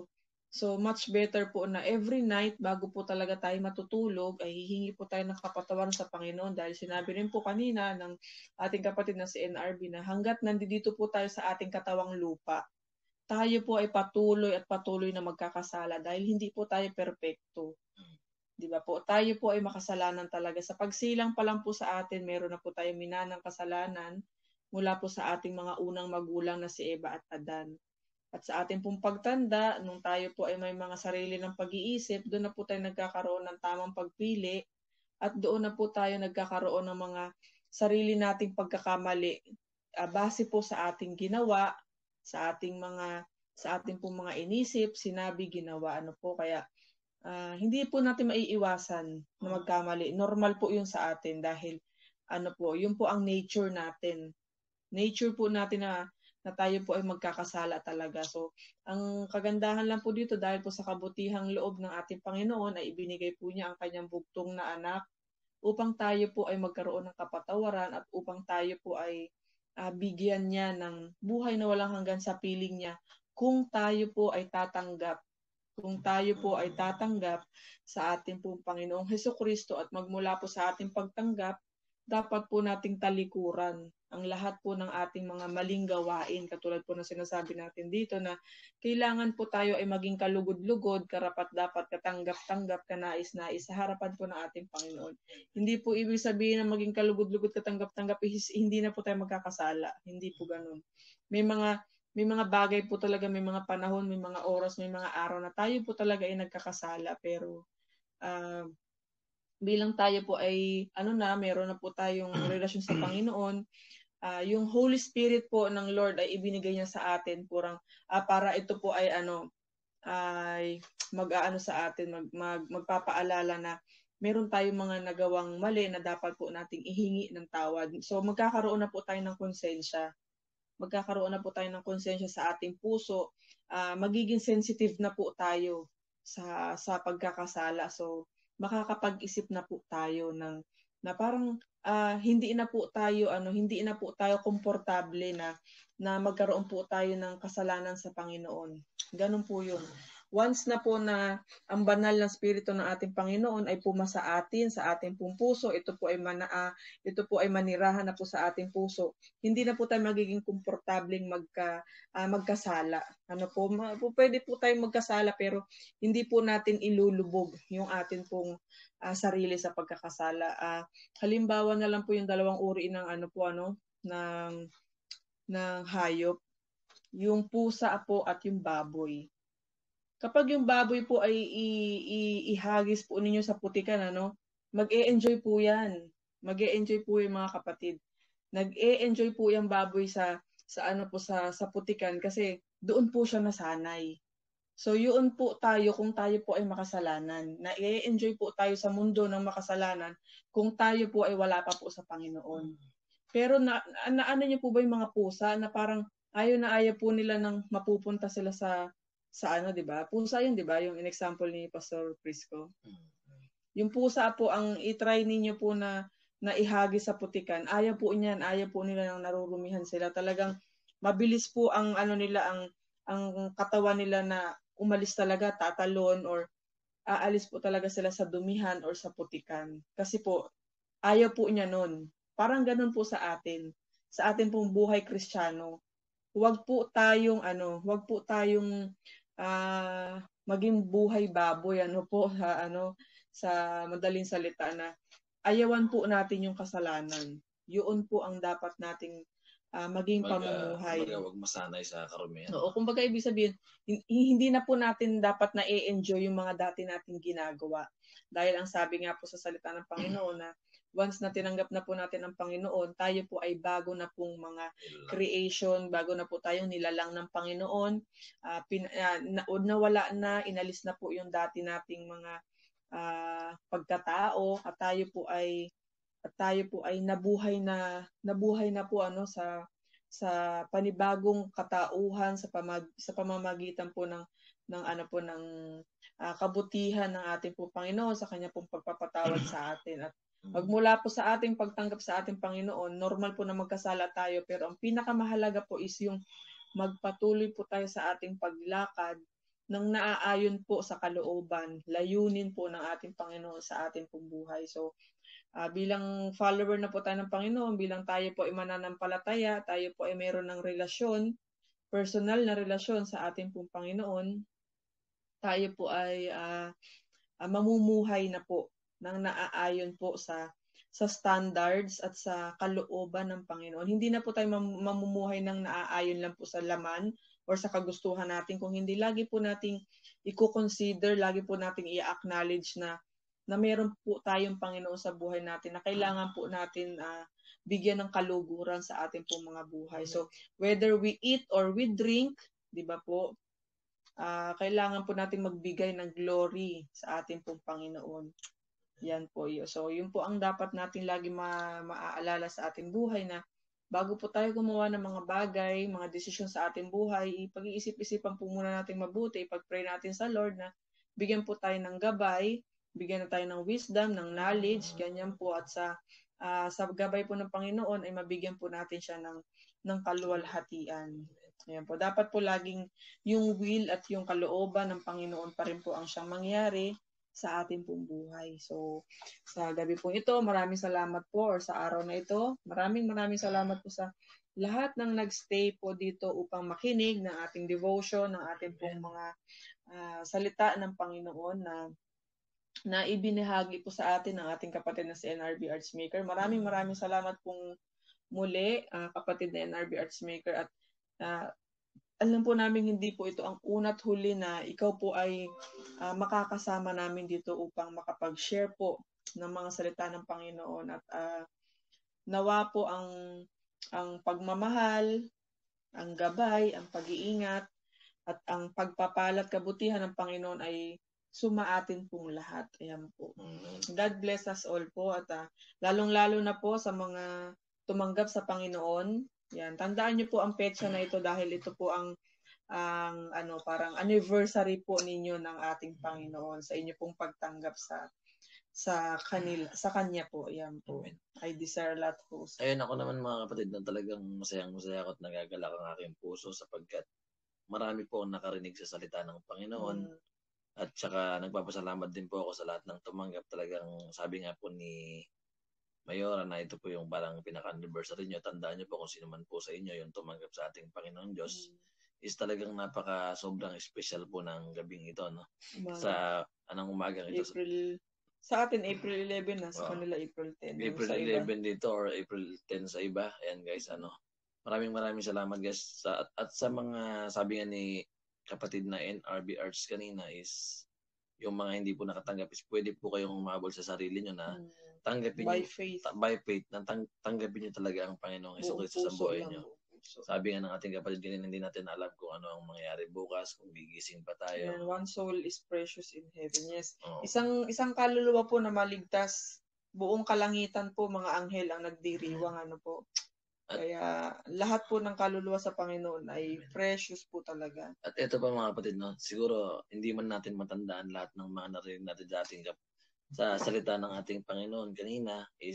so much better po na every night bago po talaga tayo matutulog ay hihingi po tayo ng kapatawaran sa Panginoon dahil sinabi rin po kanina ng ating kapatid na si N R B na hangga't nandito po tayo sa ating katawang lupa, tayo po ay patuloy at patuloy na magkakasala dahil hindi po tayo perpekto. Di ba po? Tayo po ay makasalanan talaga. Sa pagsilang pa lang po sa atin, meron na po tayong minanang kasalanan mula po sa ating mga unang magulang na si Eva at Adan. At sa ating pong pagtanda, nung tayo po ay may mga sarili ng pag-iisip, doon na po tayo nagkakaroon ng tamang pagpili at doon na po tayo nagkakaroon ng mga sarili nating pagkakamali uh, base po sa ating ginawa, sa ating mga sa ating pong mga inisip, sinabi, ginawa, ano po, kaya uh, hindi po natin maiiwasan na magkamali. Normal po 'yun sa atin dahil ano po, 'yun po ang nature natin. Nature po natin na na tayo po ay magkakasala talaga. So, ang kagandahan lang po dito dahil po sa kabutihang loob ng ating Panginoon ay ibinigay po niya ang kanyang bugtong na anak upang tayo po ay magkaroon ng kapatawaran at upang tayo po ay uh, bigyan niya ng buhay na walang hanggan sa piling niya kung tayo po ay tatanggap kung tayo po ay tatanggap sa ating pong Panginoong Hesukristo at magmula po sa ating pagtanggap, dapat po nating talikuran ang lahat po ng ating mga maling gawain. Katulad po na sinasabi natin dito na kailangan po tayo ay maging kalugod-lugod, karapat-dapat, katanggap-tanggap, kanais-nais sa harapan po ng ating Panginoon. Hindi po ibig sabihin na maging kalugod-lugod, katanggap-tanggap, hindi na po tayo magkakasala. Hindi po ganun. May mga may mga bagay po talaga, may mga panahon, may mga oras, may mga araw na tayo po talaga ay nagkakasala. Pero uh, bilang tayo po ay ano na, meron na po tayong relasyon sa Panginoon, uh, yung Holy Spirit po ng Lord ay ibinigay niya sa atin purang, uh, para ito po ay ano ay mag-aano sa atin, mag, mag, magpapaalala na meron tayong mga nagawang mali na dapat po nating ihingi ng tawad. So magkakaroon na po tayo ng konsensya. Magkakaroon na po tayo ng konsensya sa ating puso. Uh, magiging sensitive na po tayo sa sa pagkakasala. So makakapag-isip na po tayo ng na parang uh, hindi na po tayo ano hindi na po tayo komportable na na magkaroon po tayo ng kasalanan sa Panginoon. Ganun po 'yun. Once na po na ang banal na spirito ng ating Panginoon ay pumasa atin sa ating pong puso, ito po ay manaa, ito po ay manirahan na po sa ating puso. Hindi na po tayo magiging komportableng magka uh, magkasala. Ano po, ma- po pwede po tayong magkasala pero hindi po natin ilulubog yung atin pong uh, sarili sa pagkakasala. Uh, halimbawa na lang po yung dalawang uri ng ano po ano ng ng hayop, yung pusa po at yung baboy. Kapag yung baboy po ay i- i- ihagis po ninyo sa putikan, ano, mag-e-enjoy po yan. Mag-e-enjoy po yung mga kapatid. Nag-e-enjoy po yung baboy sa sa ano po sa sa putikan kasi doon po siya nasanay. So yun po tayo kung tayo po ay makasalanan. Na-e-enjoy po tayo sa mundo ng makasalanan kung tayo po ay wala pa po sa Panginoon. Pero na, na ano niyo po ba yung mga pusa na parang ayaw na ayaw po nila nang mapupunta sila sa sa ano, 'di ba? Pusa 'yun, 'di ba? Yung in-example ni Pastor Prisco. Yung pusa po ang i-try ninyo po na na ihagis sa putikan. Ayaw po niyan, ayaw po nila nang narurumihan sila. Talagang mabilis po ang ano nila ang ang katawan nila na umalis talaga, tatalon or aalis po talaga sila sa dumihan or sa putikan. Kasi po ayaw po niya noon. Parang ganun po sa atin. Sa atin pong buhay Kristiyano. Huwag po tayong ano, huwag po tayong uh, maging buhay baboy ano po sa ano sa madaling salita na ayawan po natin yung kasalanan. Yun po ang dapat nating uh, maging Mag, pamumuhay. Uh, wag masanay sa karumihan. Oo, kumbaga ibig sabihin, hindi na po natin dapat na i-enjoy yung mga dati nating ginagawa. Dahil ang sabi nga po sa salita ng Panginoon na once na tinanggap na po natin ang Panginoon, tayo po ay bago na pong mga creation, bago na po tayong nilalang ng Panginoon. Uh, pin, uh, na, nawala na, inalis na po yung dati nating mga uh, pagkatao at tayo po ay at tayo po ay nabuhay na nabuhay na po ano sa sa panibagong katauhan sa pamag, sa pamamagitan po ng ng ano po ng uh, kabutihan ng ating po Panginoon sa kanya pong pagpapatawad sa atin. At magmula po sa ating pagtanggap sa ating Panginoon, normal po na magkasala tayo, pero ang pinakamahalaga po is yung magpatuloy po tayo sa ating paglakad ng naaayon po sa kalooban, layunin po ng ating Panginoon sa ating pong buhay. So Uh, bilang follower na po tayo ng Panginoon, bilang tayo po ay mananampalataya, tayo po ay mayroon ng relasyon, personal na relasyon sa ating pong Panginoon, tayo po ay uh, uh, mamumuhay na po ng naaayon po sa sa standards at sa kalooban ng Panginoon. Hindi na po tayo mam- mamumuhay ng naaayon lang po sa laman or sa kagustuhan natin, kung hindi lagi po nating i-consider, lagi po nating i-acknowledge na na meron po tayong Panginoon sa buhay natin na kailangan po natin uh, bigyan ng kaluguran sa ating pong mga buhay. So, whether we eat or we drink, di ba po, uh, kailangan po natin magbigay ng glory sa ating pong Panginoon. Yan po yun. So, yun po ang dapat natin lagi ma- maaalala sa ating buhay na bago po tayo gumawa ng mga bagay, mga desisyon sa ating buhay, pag-iisip-isipan po muna natin mabuti, pag-pray natin sa Lord na bigyan po tayo ng gabay, bigyan na tayo ng wisdom, ng knowledge, ganyan po. At sa uh, sa gabay po ng Panginoon ay mabigyan po natin siya ng, ng kaluwalhatian. Ayan po. Dapat po laging yung will at yung kalooban ng Panginoon pa rin po ang siyang mangyari sa ating pong buhay. So, sa gabi po ito, maraming salamat po, or sa araw na ito, maraming maraming salamat po sa lahat ng nagstay po dito upang makinig ng ating devotion, ng ating pong mga uh, salita ng Panginoon na na ibinahagi po sa atin ng ating kapatid na si N R B Artsmaker. Maraming maraming salamat pong muli, uh, kapatid na N R B Artsmaker. At uh, alam po namin hindi po ito ang una't huli na ikaw po ay uh, makakasama namin dito upang makapag-share po ng mga salita ng Panginoon. At uh, nawa po ang, ang pagmamahal, ang gabay, ang pag-iingat, at ang pagpapalat kabutihan ng Panginoon ay sumaatin pong lahat. Ayan po. God bless us all po. At uh, lalong-lalo na po sa mga tumanggap sa Panginoon. Yan. Tandaan niyo po ang petsa na ito dahil ito po ang ang ano parang anniversary po ninyo ng ating Panginoon sa inyo pong pagtanggap sa sa kanila sa kanya po. Ayan po. I desire a lot po. Ayun, ako naman mga kapatid na talagang masayang-masaya ako at nagagalak ang aking puso sapagkat marami po ang nakarinig sa salita ng Panginoon. Hmm. At saka nagpapasalamat din po ako sa lahat ng tumanggap. Talagang sabi nga po ni Mayora na ito po yung parang pinaka-anniversary nyo. Tandaan nyo po kung sino man po sa inyo yung tumanggap sa ating Panginoon Diyos. Mm. Is talagang napaka sobrang special po ng gabing ito. No? Umaga. Sa anong umagang ito. April, sa atin April eleven na. Sa wow. Kanila April ten. April eleven dito or April ten sa iba. Ayan guys, ano. Maraming maraming salamat guys. Sa, at, at sa mga sabi nga ni kapatid na N R B Arts kanina is yung mga hindi po nakatanggap is pwede po kayong umabol sa sarili nyo na tanggapin by nyo, faith. Ta- by faith na tang- tanggapin nyo talaga ang Panginoong Jesucristo sa buhay nyo. Sabi nga ng ating kapatid kanina, hindi natin alam kung ano ang mangyayari bukas, kung gigising pa tayo. And one soul is precious in heaven. Yes. Oh. Isang isang kaluluwa po na maligtas, buong kalangitan po mga anghel ang nagdiriwang ano po. Kaya lahat po ng kaluluwa sa Panginoon ay precious po talaga. At ito pa mga kapatid, no? Siguro hindi man natin matandaan lahat ng mga narinig natin dating sa salita ng ating Panginoon kanina is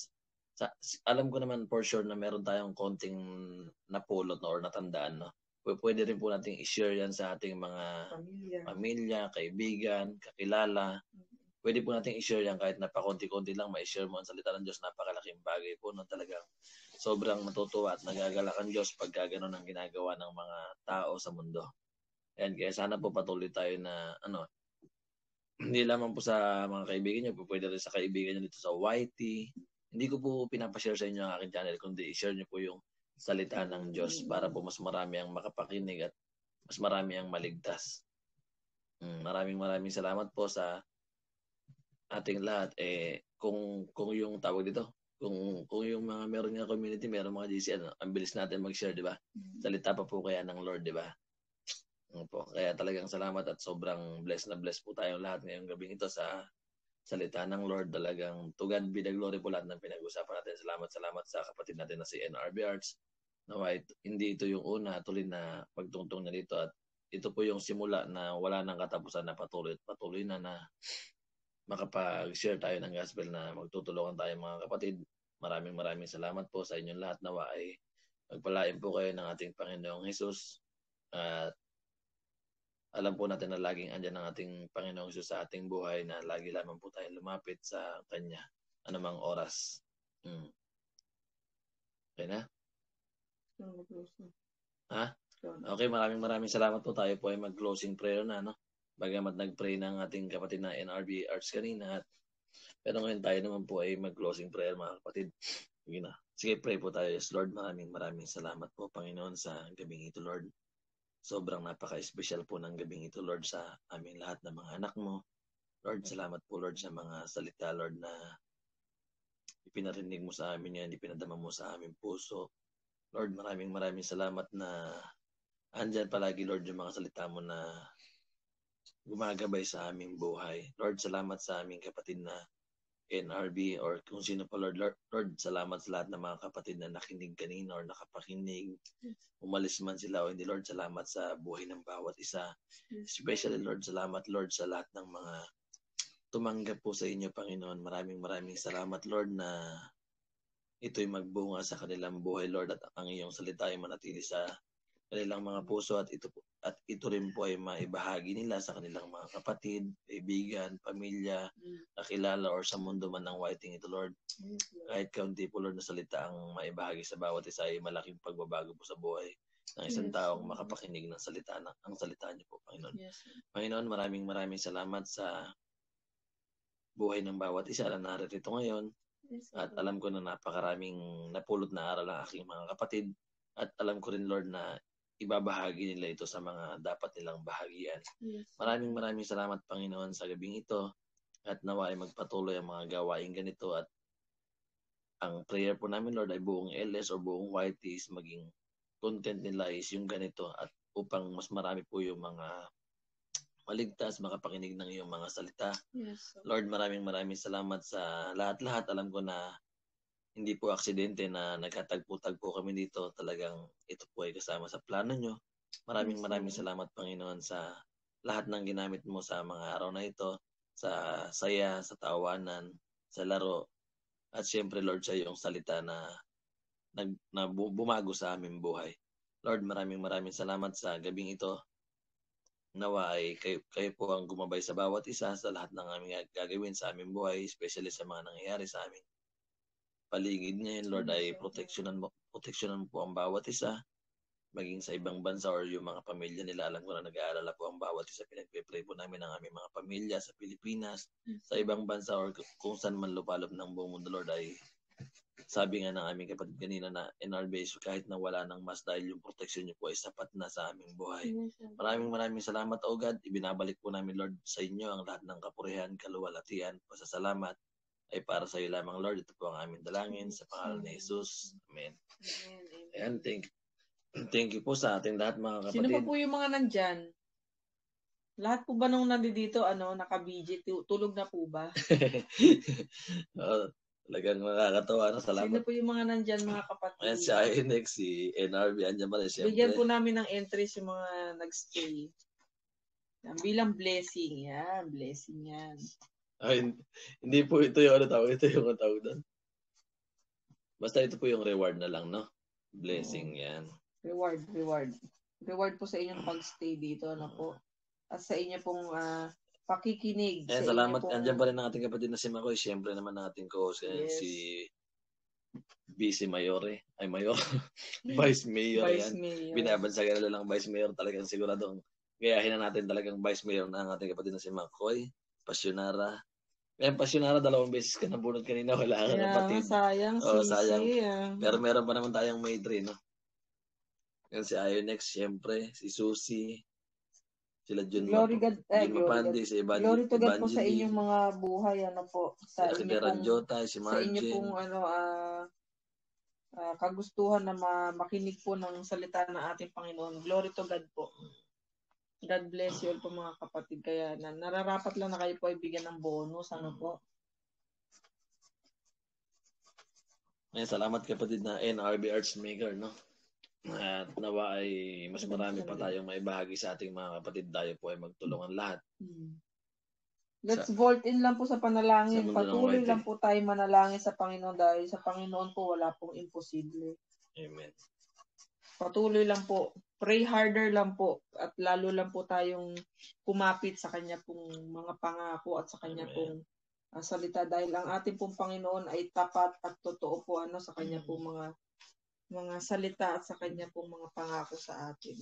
sa, alam ko naman for sure na meron tayong konting napulot no, or natandaan. No? Pwede rin po nating i-share yan sa ating mga pamilya, pamilya kaibigan, kakilala. Pwede po nating i-share yan kahit napakonti-konti lang, ma-share mo ang salita ng Diyos. Napakalaking bagay po no, talagang sobrang natutuwa at nagagalak ang Diyos pag gano'n ang ginagawa ng mga tao sa mundo. Ayan, kaya sana po patuloy tayo na ano, hindi lamang po sa mga kaibigan nyo, pwede rin sa kaibigan nyo dito sa Y T. Hindi ko po pinapashare sa inyo ang aking channel, kundi i-share nyo po yung salita ng Diyos para po mas marami ang makapakinig at mas marami ang maligtas. Mm, maraming maraming salamat po sa ating lahat. Eh, kung kung yung tawag dito, kung kung yung mga meron nga community, meron mga G C, ano, ang bilis natin mag-share, di ba? Salita pa po kaya ng Lord, di ba? Ano po. Kaya talagang salamat at sobrang blessed na blessed po tayong lahat ngayong gabing ito sa salita ng Lord. Talagang to God be the glory po lahat ng pinag-usapan natin. Salamat, salamat sa kapatid natin na si N R B Arts. Nawa, hindi ito yung una, tuloy na pagtungtong na dito at ito po yung simula na wala nang katapusan na patuloy at patuloy na na makapag-share tayo ng gospel na magtutulungan tayo mga kapatid. Maraming maraming salamat po sa inyong lahat. Nawa ay magpalain po kayo ng ating Panginoong Hesus at alam po natin na laging andyan ang ating Panginoong Hesus sa ating buhay na lagi lamang po tayong lumapit sa Kanya anumang oras. Hmm. Okay na? Ha? Okay, maraming maraming salamat po. Tayo po ay mag-closing prayer na, no? Bagamat nag-pray ng ating kapatid na N R B Arts kanina. At, pero ngayon tayo naman po ay mag-closing prayer, mga kapatid. Sige na. Sige, pray po tayo. Yes, Lord, maraming maraming salamat po, Panginoon, sa gabing ito, Lord. Sobrang napaka-espesyal po ng gabing ito, Lord, sa aming lahat ng mga anak mo. Lord, salamat po, Lord, sa mga salita, Lord, na ipinarinig mo sa amin yan, ipinadama mo sa aming puso. Lord, maraming maraming salamat na andyan palagi, Lord, yung mga salita mo na gumagabay sa aming buhay. Lord, salamat sa aming kapatid na N R B or kung sino pa, Lord. Lord, Lord, salamat sa lahat ng mga kapatid na nakinig kanina or nakapakinig. Umalis man sila o hindi, Lord, salamat sa buhay ng bawat isa. Especially, Lord, salamat, Lord, sa lahat ng mga tumanggap po sa inyo, Panginoon. Maraming maraming salamat, Lord, na ito'y magbunga sa kanilang buhay, Lord, at ang iyong salita ay manatili sa kanilang mga puso at ito at ito rin po ay maibahagi nila sa kanilang mga kapatid, kaibigan, pamilya, kakilala or sa mundo man ng whiting ito, Lord. Kahit kaunti po, Lord, na salita ang maibahagi sa bawat isa ay malaking pagbabago po sa buhay ng isang yes, taong makapakinig ng salita ng ang salita niyo po, Panginoon. Yes, Panginoon, maraming maraming salamat sa buhay ng bawat isa na narito ngayon. Yes, at alam ko na napakaraming napulot na aral ang aking mga kapatid. At alam ko rin, Lord, na ibabahagi nila ito sa mga dapat nilang bahagian. Yes. Maraming maraming salamat, Panginoon, sa gabing ito. At nawa ay magpatuloy ang mga gawain ganito. At ang prayer po namin, Lord, ay buong L S o buong Y Ts maging content nila is yung ganito. At upang mas marami po yung mga maligtas, makapakinig ng iyong mga salita. Yes. Lord, maraming maraming salamat sa lahat-lahat. Alam ko na hindi po aksidente na nagkatagpo-tagpo kami dito. Talagang ito po ay kasama sa plano nyo. Maraming yes, maraming salamat, Panginoon, sa lahat ng ginamit mo sa mga araw na ito. Sa saya, sa tawanan, sa laro. At siyempre, Lord, sa iyong salita na, na, na bumago sa aming buhay. Lord, maraming maraming salamat sa gabing ito. Nawa ay kayo, kayo po ang gumabay sa bawat isa sa lahat ng aming gagawin sa aming buhay, especially sa mga nangyayari sa aming paligid ngayon, Lord, ay proteksyonan mo, proteksyonan po ang bawat isa, maging sa ibang bansa or yung mga pamilya nila. Alam ko na nag-aalala po ang bawat isa. Pinagpe-pray po namin ang aming mga pamilya sa Pilipinas, sa ibang bansa or kung saan man lupalop ng buong mundo, Lord, ay sabi nga ng aming kapatid kanina na in our base, kahit na wala ng mas dahil yung proteksyon niyo po ay sapat na sa aming buhay. Maraming maraming salamat, O God. Ibinabalik po namin, Lord, sa inyo ang lahat ng kapurihan, kaluwalhatian, pasasalamat ay para sa iyo lamang, Lord. Ito po ang aming dalangin sa pangalan ni Jesus. Amen. Ayan, thank you. Thank you po sa ating lahat, mga kapatid. Sino pa po yung mga nandyan? Lahat po ba nung nandito, ano, naka-B J, tulog na po ba? Oh, talagang nakakatawa na. Salamat. Sino po yung mga nandyan, mga kapatid? Ayan si I N X, si N R B, andyan pa rin siyempre. Bigyan po namin ng entries yung mga nagstay. Bilang blessing. Yan, blessing yan. Ay, hindi po ito yung ano tawag, ito yung tawag doon. Basta ito po yung reward na lang, no? Blessing, oh. Yan. Reward, reward. Reward po sa inyong pag-stay dito, ano po. At sa inyo pong uh, pakikinig. Ayan, salamat. Pong... Andiyan pa rin ang ating kapatid na si Makoy. Siyempre naman ang ating co-host, yes. Si B C Mayore. Ay, Mayor. Vice Mayor. Vice yan. Mayor. Binabansagan na lang Vice Mayor. Talagang siguradong gayahin na natin talagang Vice Mayor na ang ating kapatid na si Makoy. Pasyonara. Kaya pasyonara, dalawang beses ka nabunot kanina, wala ka Kaya kapatid. sayang, Oo, sisi. sayang. ah. Pero meron pa naman tayong may three, no? Yan si Ionex, syempre, si Susie, sila Jun, Glory Map- God, eh, Jun glory Mapandi, God. si Evan- Glory to God po sa Evangeline, inyong mga buhay, ano po, si sa inyo Rakiteran pong, Jota, si sa inyo pong, Margin. ano, ah, ah, kagustuhan na ma- makinig po ng salita ng ating Panginoon. Glory to God po. God bless you all po mga kapatid. Kaya na, nararapat lang na kayo po ay bigyan ng bonus, ano po. Ngayon, salamat kapatid na N R B Arts Maker, no? At nawa ay mas marami pa tayong maibahagi sa ating mga kapatid. Tayo po ay magtulungan lahat. Hmm. Let's vault in lang po sa panalangin. Sa mundo ng Patuloy white, lang po tayo manalangin sa Panginoon dahil sa Panginoon po wala pong imposible. Amen. Patuloy lang po. Pray harder lang po at lalo lang po tayong kumapit sa kanya pong mga pangako at sa kanya Amen. pong uh, salita dahil ang ating pong Panginoon ay tapat at totoo po ano sa kanya pong mga mga salita at sa kanya pong mga pangako sa atin.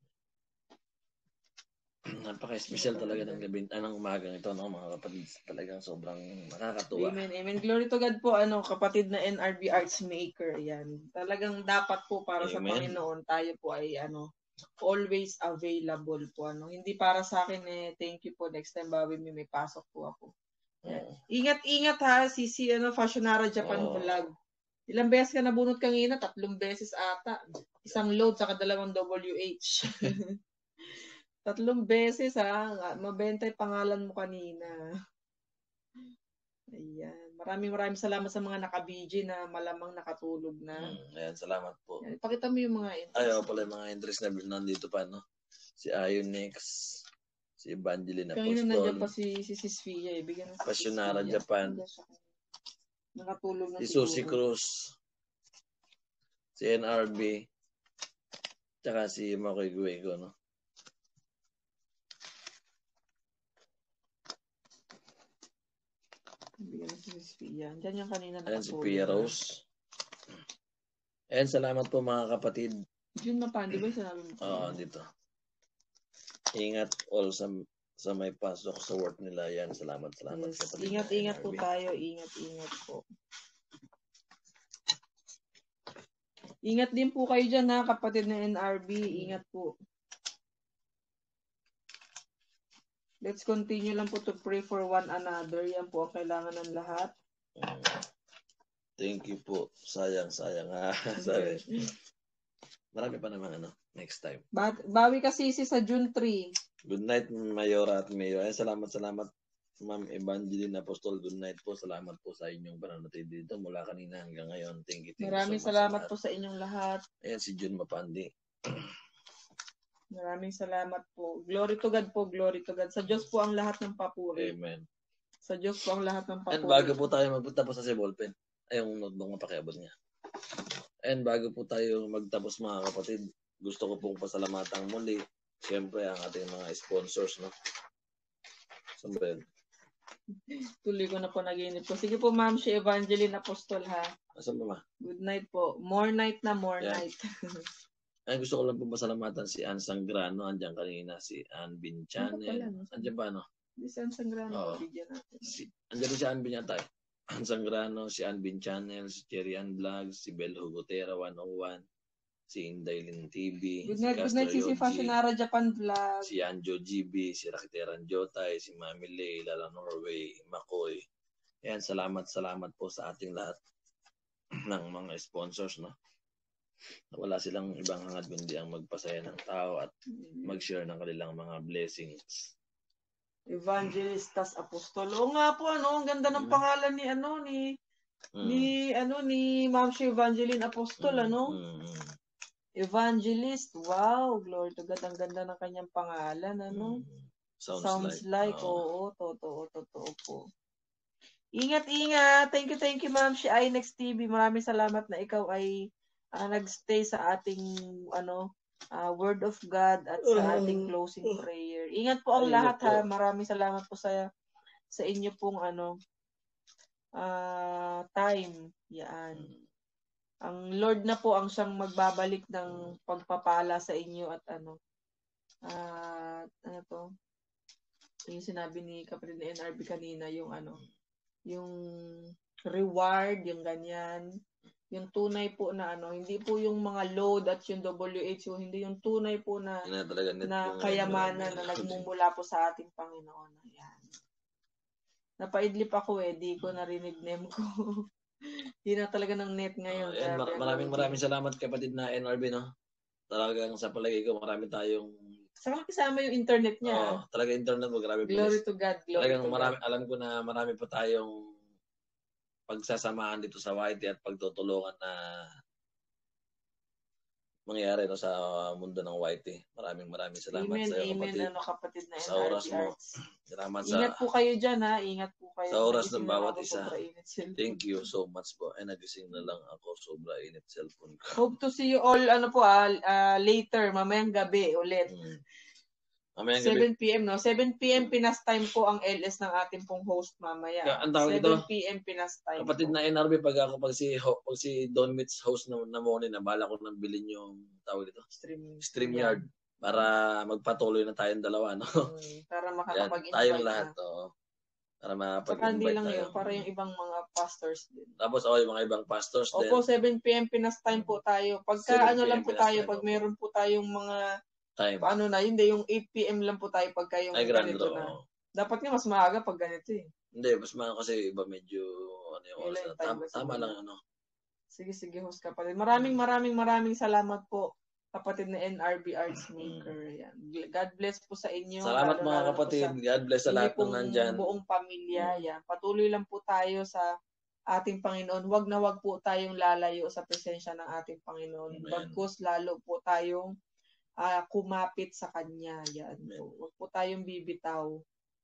Napaka-special talaga ng gabi, anong umagang ito, no, mga kapatid. Talagang sobrang nakakatuwa. Amen, amen. Glory to God po, ano, kapatid na N R B Arts Maker, yan. Talagang dapat po para sa Amen. Panginoon, tayo po ay, ano, always available po, ano. Hindi para sa akin, eh, thank you po, next time, bawi may, may pasok po ako. Yan. Ingat-ingat ha, si, si, ano, Fashionara Japan Oh. Vlog. Ilang beses ka nabunot kanina? Tatlong beses ata. Isang load, saka dalawang W H. Tatlong beses ha. Mabenta yung pangalan mo kanina. Ayan. Maraming maraming salamat sa mga naka-B G na malamang nakatulog na. Hmm, ayan, salamat po. Ayan, pakita mo yung mga entries. Ayaw pala yung mga entries na nandito pa, no? Si Ionex, si Evangeline Kanina nandiyan Apostol, pa si, si Sisfia. Eh. Bigyan na si Pasyonara Sisfia. Japan, Nakatulog na si siguro. Susie Cruz, si N R B, tsaka si Makoy Guego, no? Bigyan na si Sisfia. Diyan yung kanina Ayan si nakatulog. Pia Rose. Ayan, salamat po mga kapatid. Jun Mapandi ba yung sinabi mo? Oo, dito. Ingat all sa sa may pasok sa work nila. Yan, salamat, salamat. Yes. kapatid Ingat, na ingat N R B. po tayo. Ingat, ingat po. Ingat din po kayo dyan ha, kapatid na N R B. Ingat po. Let's continue lang po to pray for one another. Yan po ang kailangan ng lahat. Mm. Thank you po. Sayang, sayang ha. Sabi. Marami pa naman ano, next time. Ba- bawi kasi si sa June third. Good night, Mayora at Mayor. Ay, salamat, salamat, Ma'am Evangeline Apostol. Good night po. Salamat po sa inyong pananatid dito mula kanina hanggang ngayon. Thank you, thank Maraming you so much. salamat po sa inyong lahat. Ayan si Jun Mapandi. Maraming salamat po. Glory to God po, glory to God. Sa Diyos po ang lahat ng papuri. Amen. Sa Diyos po ang lahat ng papuri. And bago po tayo magpunta po sa Sibolpen, ay yung notebook na pakiabot niya. And bago po tayo magtapos mga kapatid, gusto ko pong pasalamatan muli, siyempre ang ating mga sponsors, no? Saan ba yun? Tuloy ko na po naginip ko. Sige po ma'am, si Evangeline Apostol ha. Saan ba ma? Good night po. More night na, more Yeah. night. Ay, gusto ko lang po pasalamatan si Ann Sangrano, andyan kanina si Ann Bin Channel. pala, no? Andyan ba, no? Di San Sangrano, Oo. bigyan natin. Si, andyan rin si Ann Bin yata eh. Ann Sangrano, si Ann Bin Channel, si Cherry Ann Vlogs, si Bel Hugotera one oh one, si Indaylin T V, Good night, good night, si si Fashionara Japan Vlog. si Anjo G B, si Rakiteran Jotay, si Mami Lay, Lala Norway, Makoy. Ayan, salamat, salamat po sa ating lahat ng mga sponsors, no? Wala silang ibang hangad kundi ang magpasaya ng tao at mag-share ng kanilang mga blessings. Evangelistas Apostol. Oo nga po, ano, ang ganda ng pangalan ni, ano, ni, Mm. ni, ano, ni Ma'am si Evangeline Apostol, Mm, ano? mm, mm. Evangelist. Wow, glory to God. Ang ganda ng kanyang pangalan, ano? Mm. Sounds, Sounds like, like, oo. oo, totoo, totoo po. Ingat, ingat. Thank you, thank you, Ma'am si Inex T V. Maraming salamat na ikaw ay uh, nagstay sa ating, ano, uh, Word of God at sa ating closing prayer. Ingat po ang Ayun lahat, po. ha. Maraming salamat po sa sa inyo pong, ano, uh, time. Yan. Ang Lord na po ang siyang magbabalik ng pagpapala sa inyo at ano, uh, ano to, yung sinabi ni kapatid na N R B kanina, yung ano, yung reward, yung ganyan. Yung tunay po na ano, hindi po yung mga load at yung W H O, hindi yung tunay po na, Yun na talaga net na po ngayon, kayamanan marami. na nagmumula po sa ating Panginoon. Ayan. Napaidlip ako eh, di ko narinig name ko. Hindi na talaga ng net ngayon. Uh, and mar- grabe, maraming grabe. maraming salamat kapatid na N R B, no? Talagang sa palagay ko, marami tayong Saka kasama yung internet niya. oh, talaga internet mo, grabe Glory bless. to God, glory Talagang to marami, God. alam ko na marami pa tayong pagsasamahan dito sa Y T at pagtutulungan na mangyayari no, sa mundo ng Y T. Maraming maraming salamat Amen, sa iyo, amen, kapatid. ano kapatid na Sa N R B oras mo. Arts. Salamat sa Ingat po kayo dyan ha, ingat po kayo. sa oras Nagising ng na bawat ako, isa. sobra init cellphone. Thank you so much po. Ay, nagising na lang ako. Sobra init cellphone ko. Hope to see you all, ano po ah, ah, later, mamayang gabi ulit. Hmm. Mamayang gabi. seven p m no? seven p m Pinas time po ang L S ng ating pong host mamaya. Ka- ang tawag seven ito? p m Pinas time Kapatid po. na N R B, pag ako, pag si, ho, pag si Don Mitz host na, na morning, nabala ko nang bilhin yung tawag ito, Stream, StreamYard para magpatuloy na tayong dalawa, no? Hmm, para Yan, makakapag-invite tayong na. lahat, oo. Para Saka hindi makapag-invite lang tayo. yun, para yung ibang mga pastors din. Tapos ako yung mga ibang pastors din. Opo, seven p m Pinas time po tayo. Pagka seven ano p m lang po Pinas tayo, time, pag opo. meron po tayong mga, Time. paano na, hindi, yung eight p m lang po tayo pagka yung Ay, grand ganito draw. na. Oo. Dapat nga mas maaga pag ganito eh. Hindi, mas mga kasi iba medyo, ano yung Ilan oras yung na. time Tama, ba tama siguro? lang, ano. Sige, sige, host kapatid. Maraming, maraming, maraming salamat po, kapatid na N R B Arts Maker. Yan. God bless po sa inyo. Salamat lalo, mga lalo po kapatid. sa God bless sa inyo lahat ng pong nandyan. buong pamilya. Mm. Yan. Patuloy lang po tayo sa ating Panginoon. Huwag na huwag po tayong lalayo sa presensya ng ating Panginoon. Amen. Bagkus lalo po tayong uh, kumapit sa Kanya. Yan. Amen. Huwag po tayong bibitaw.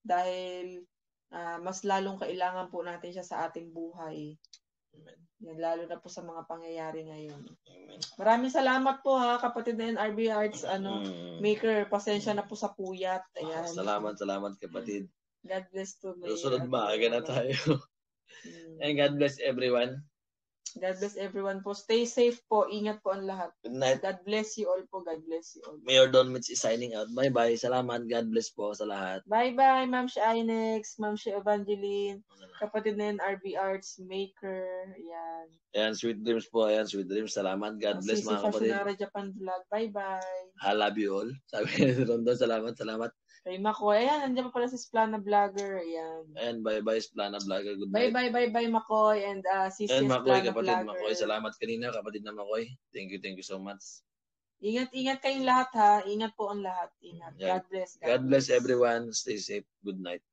Dahil uh, mas lalong kailangan po natin siya sa ating buhay. Amen. Yan, lalo na po sa mga pangyayari ngayon. Amen. Maraming salamat po ha, kapatid na N R B Arts ano, Mm. Maker. Pasensya na po sa puyat. Ayan. Ah, salamat, salamat kapatid. God bless to me. Susunod maaga na tayo. Hmm. And God bless everyone. God bless everyone po. Stay safe po. Ingat po ang lahat. Good night. God bless you all po. God bless you all. Mayor Don Mitz is signing out. Bye-bye. Salamat. God bless po sa lahat. Bye-bye, Ma'am si Inex, Ma'am si Evangeline, kapatid na N R B Arts Maker. Yan. Ayan, sweet dreams po. Ayan, sweet dreams. Salamat. God bless Sisi mga kapatid. Fashionara Japan Vlog. Bye-bye. I love you all. Sabi ni Rondon. Salamat, salamat. Kay Makoy. Ayan, nandiyan pa pala si Splana Vlogger. Ayan. Ayan, bye-bye. Splana Vlogger. Good night. Bye-bye, bye-bye, Makoy. And uh, Sisi And Makoy, Splana kapatid Vlogger. Makoy. Salamat kanina, kapatid na Makoy. Thank you, thank you so much. Ingat-ingat kayong lahat ha. Ingat po ang lahat. Ingat. Yeah. God bless. God bless everyone. Stay safe. Good night.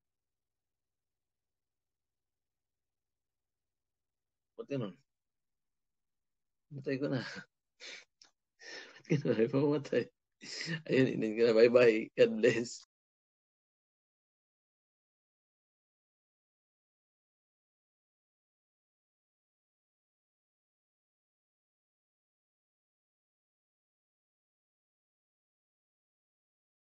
Ba't yun? Matay ko na. Ba't ka na? Pamatay. Ayun, inin ka na. Bye-bye. God bless.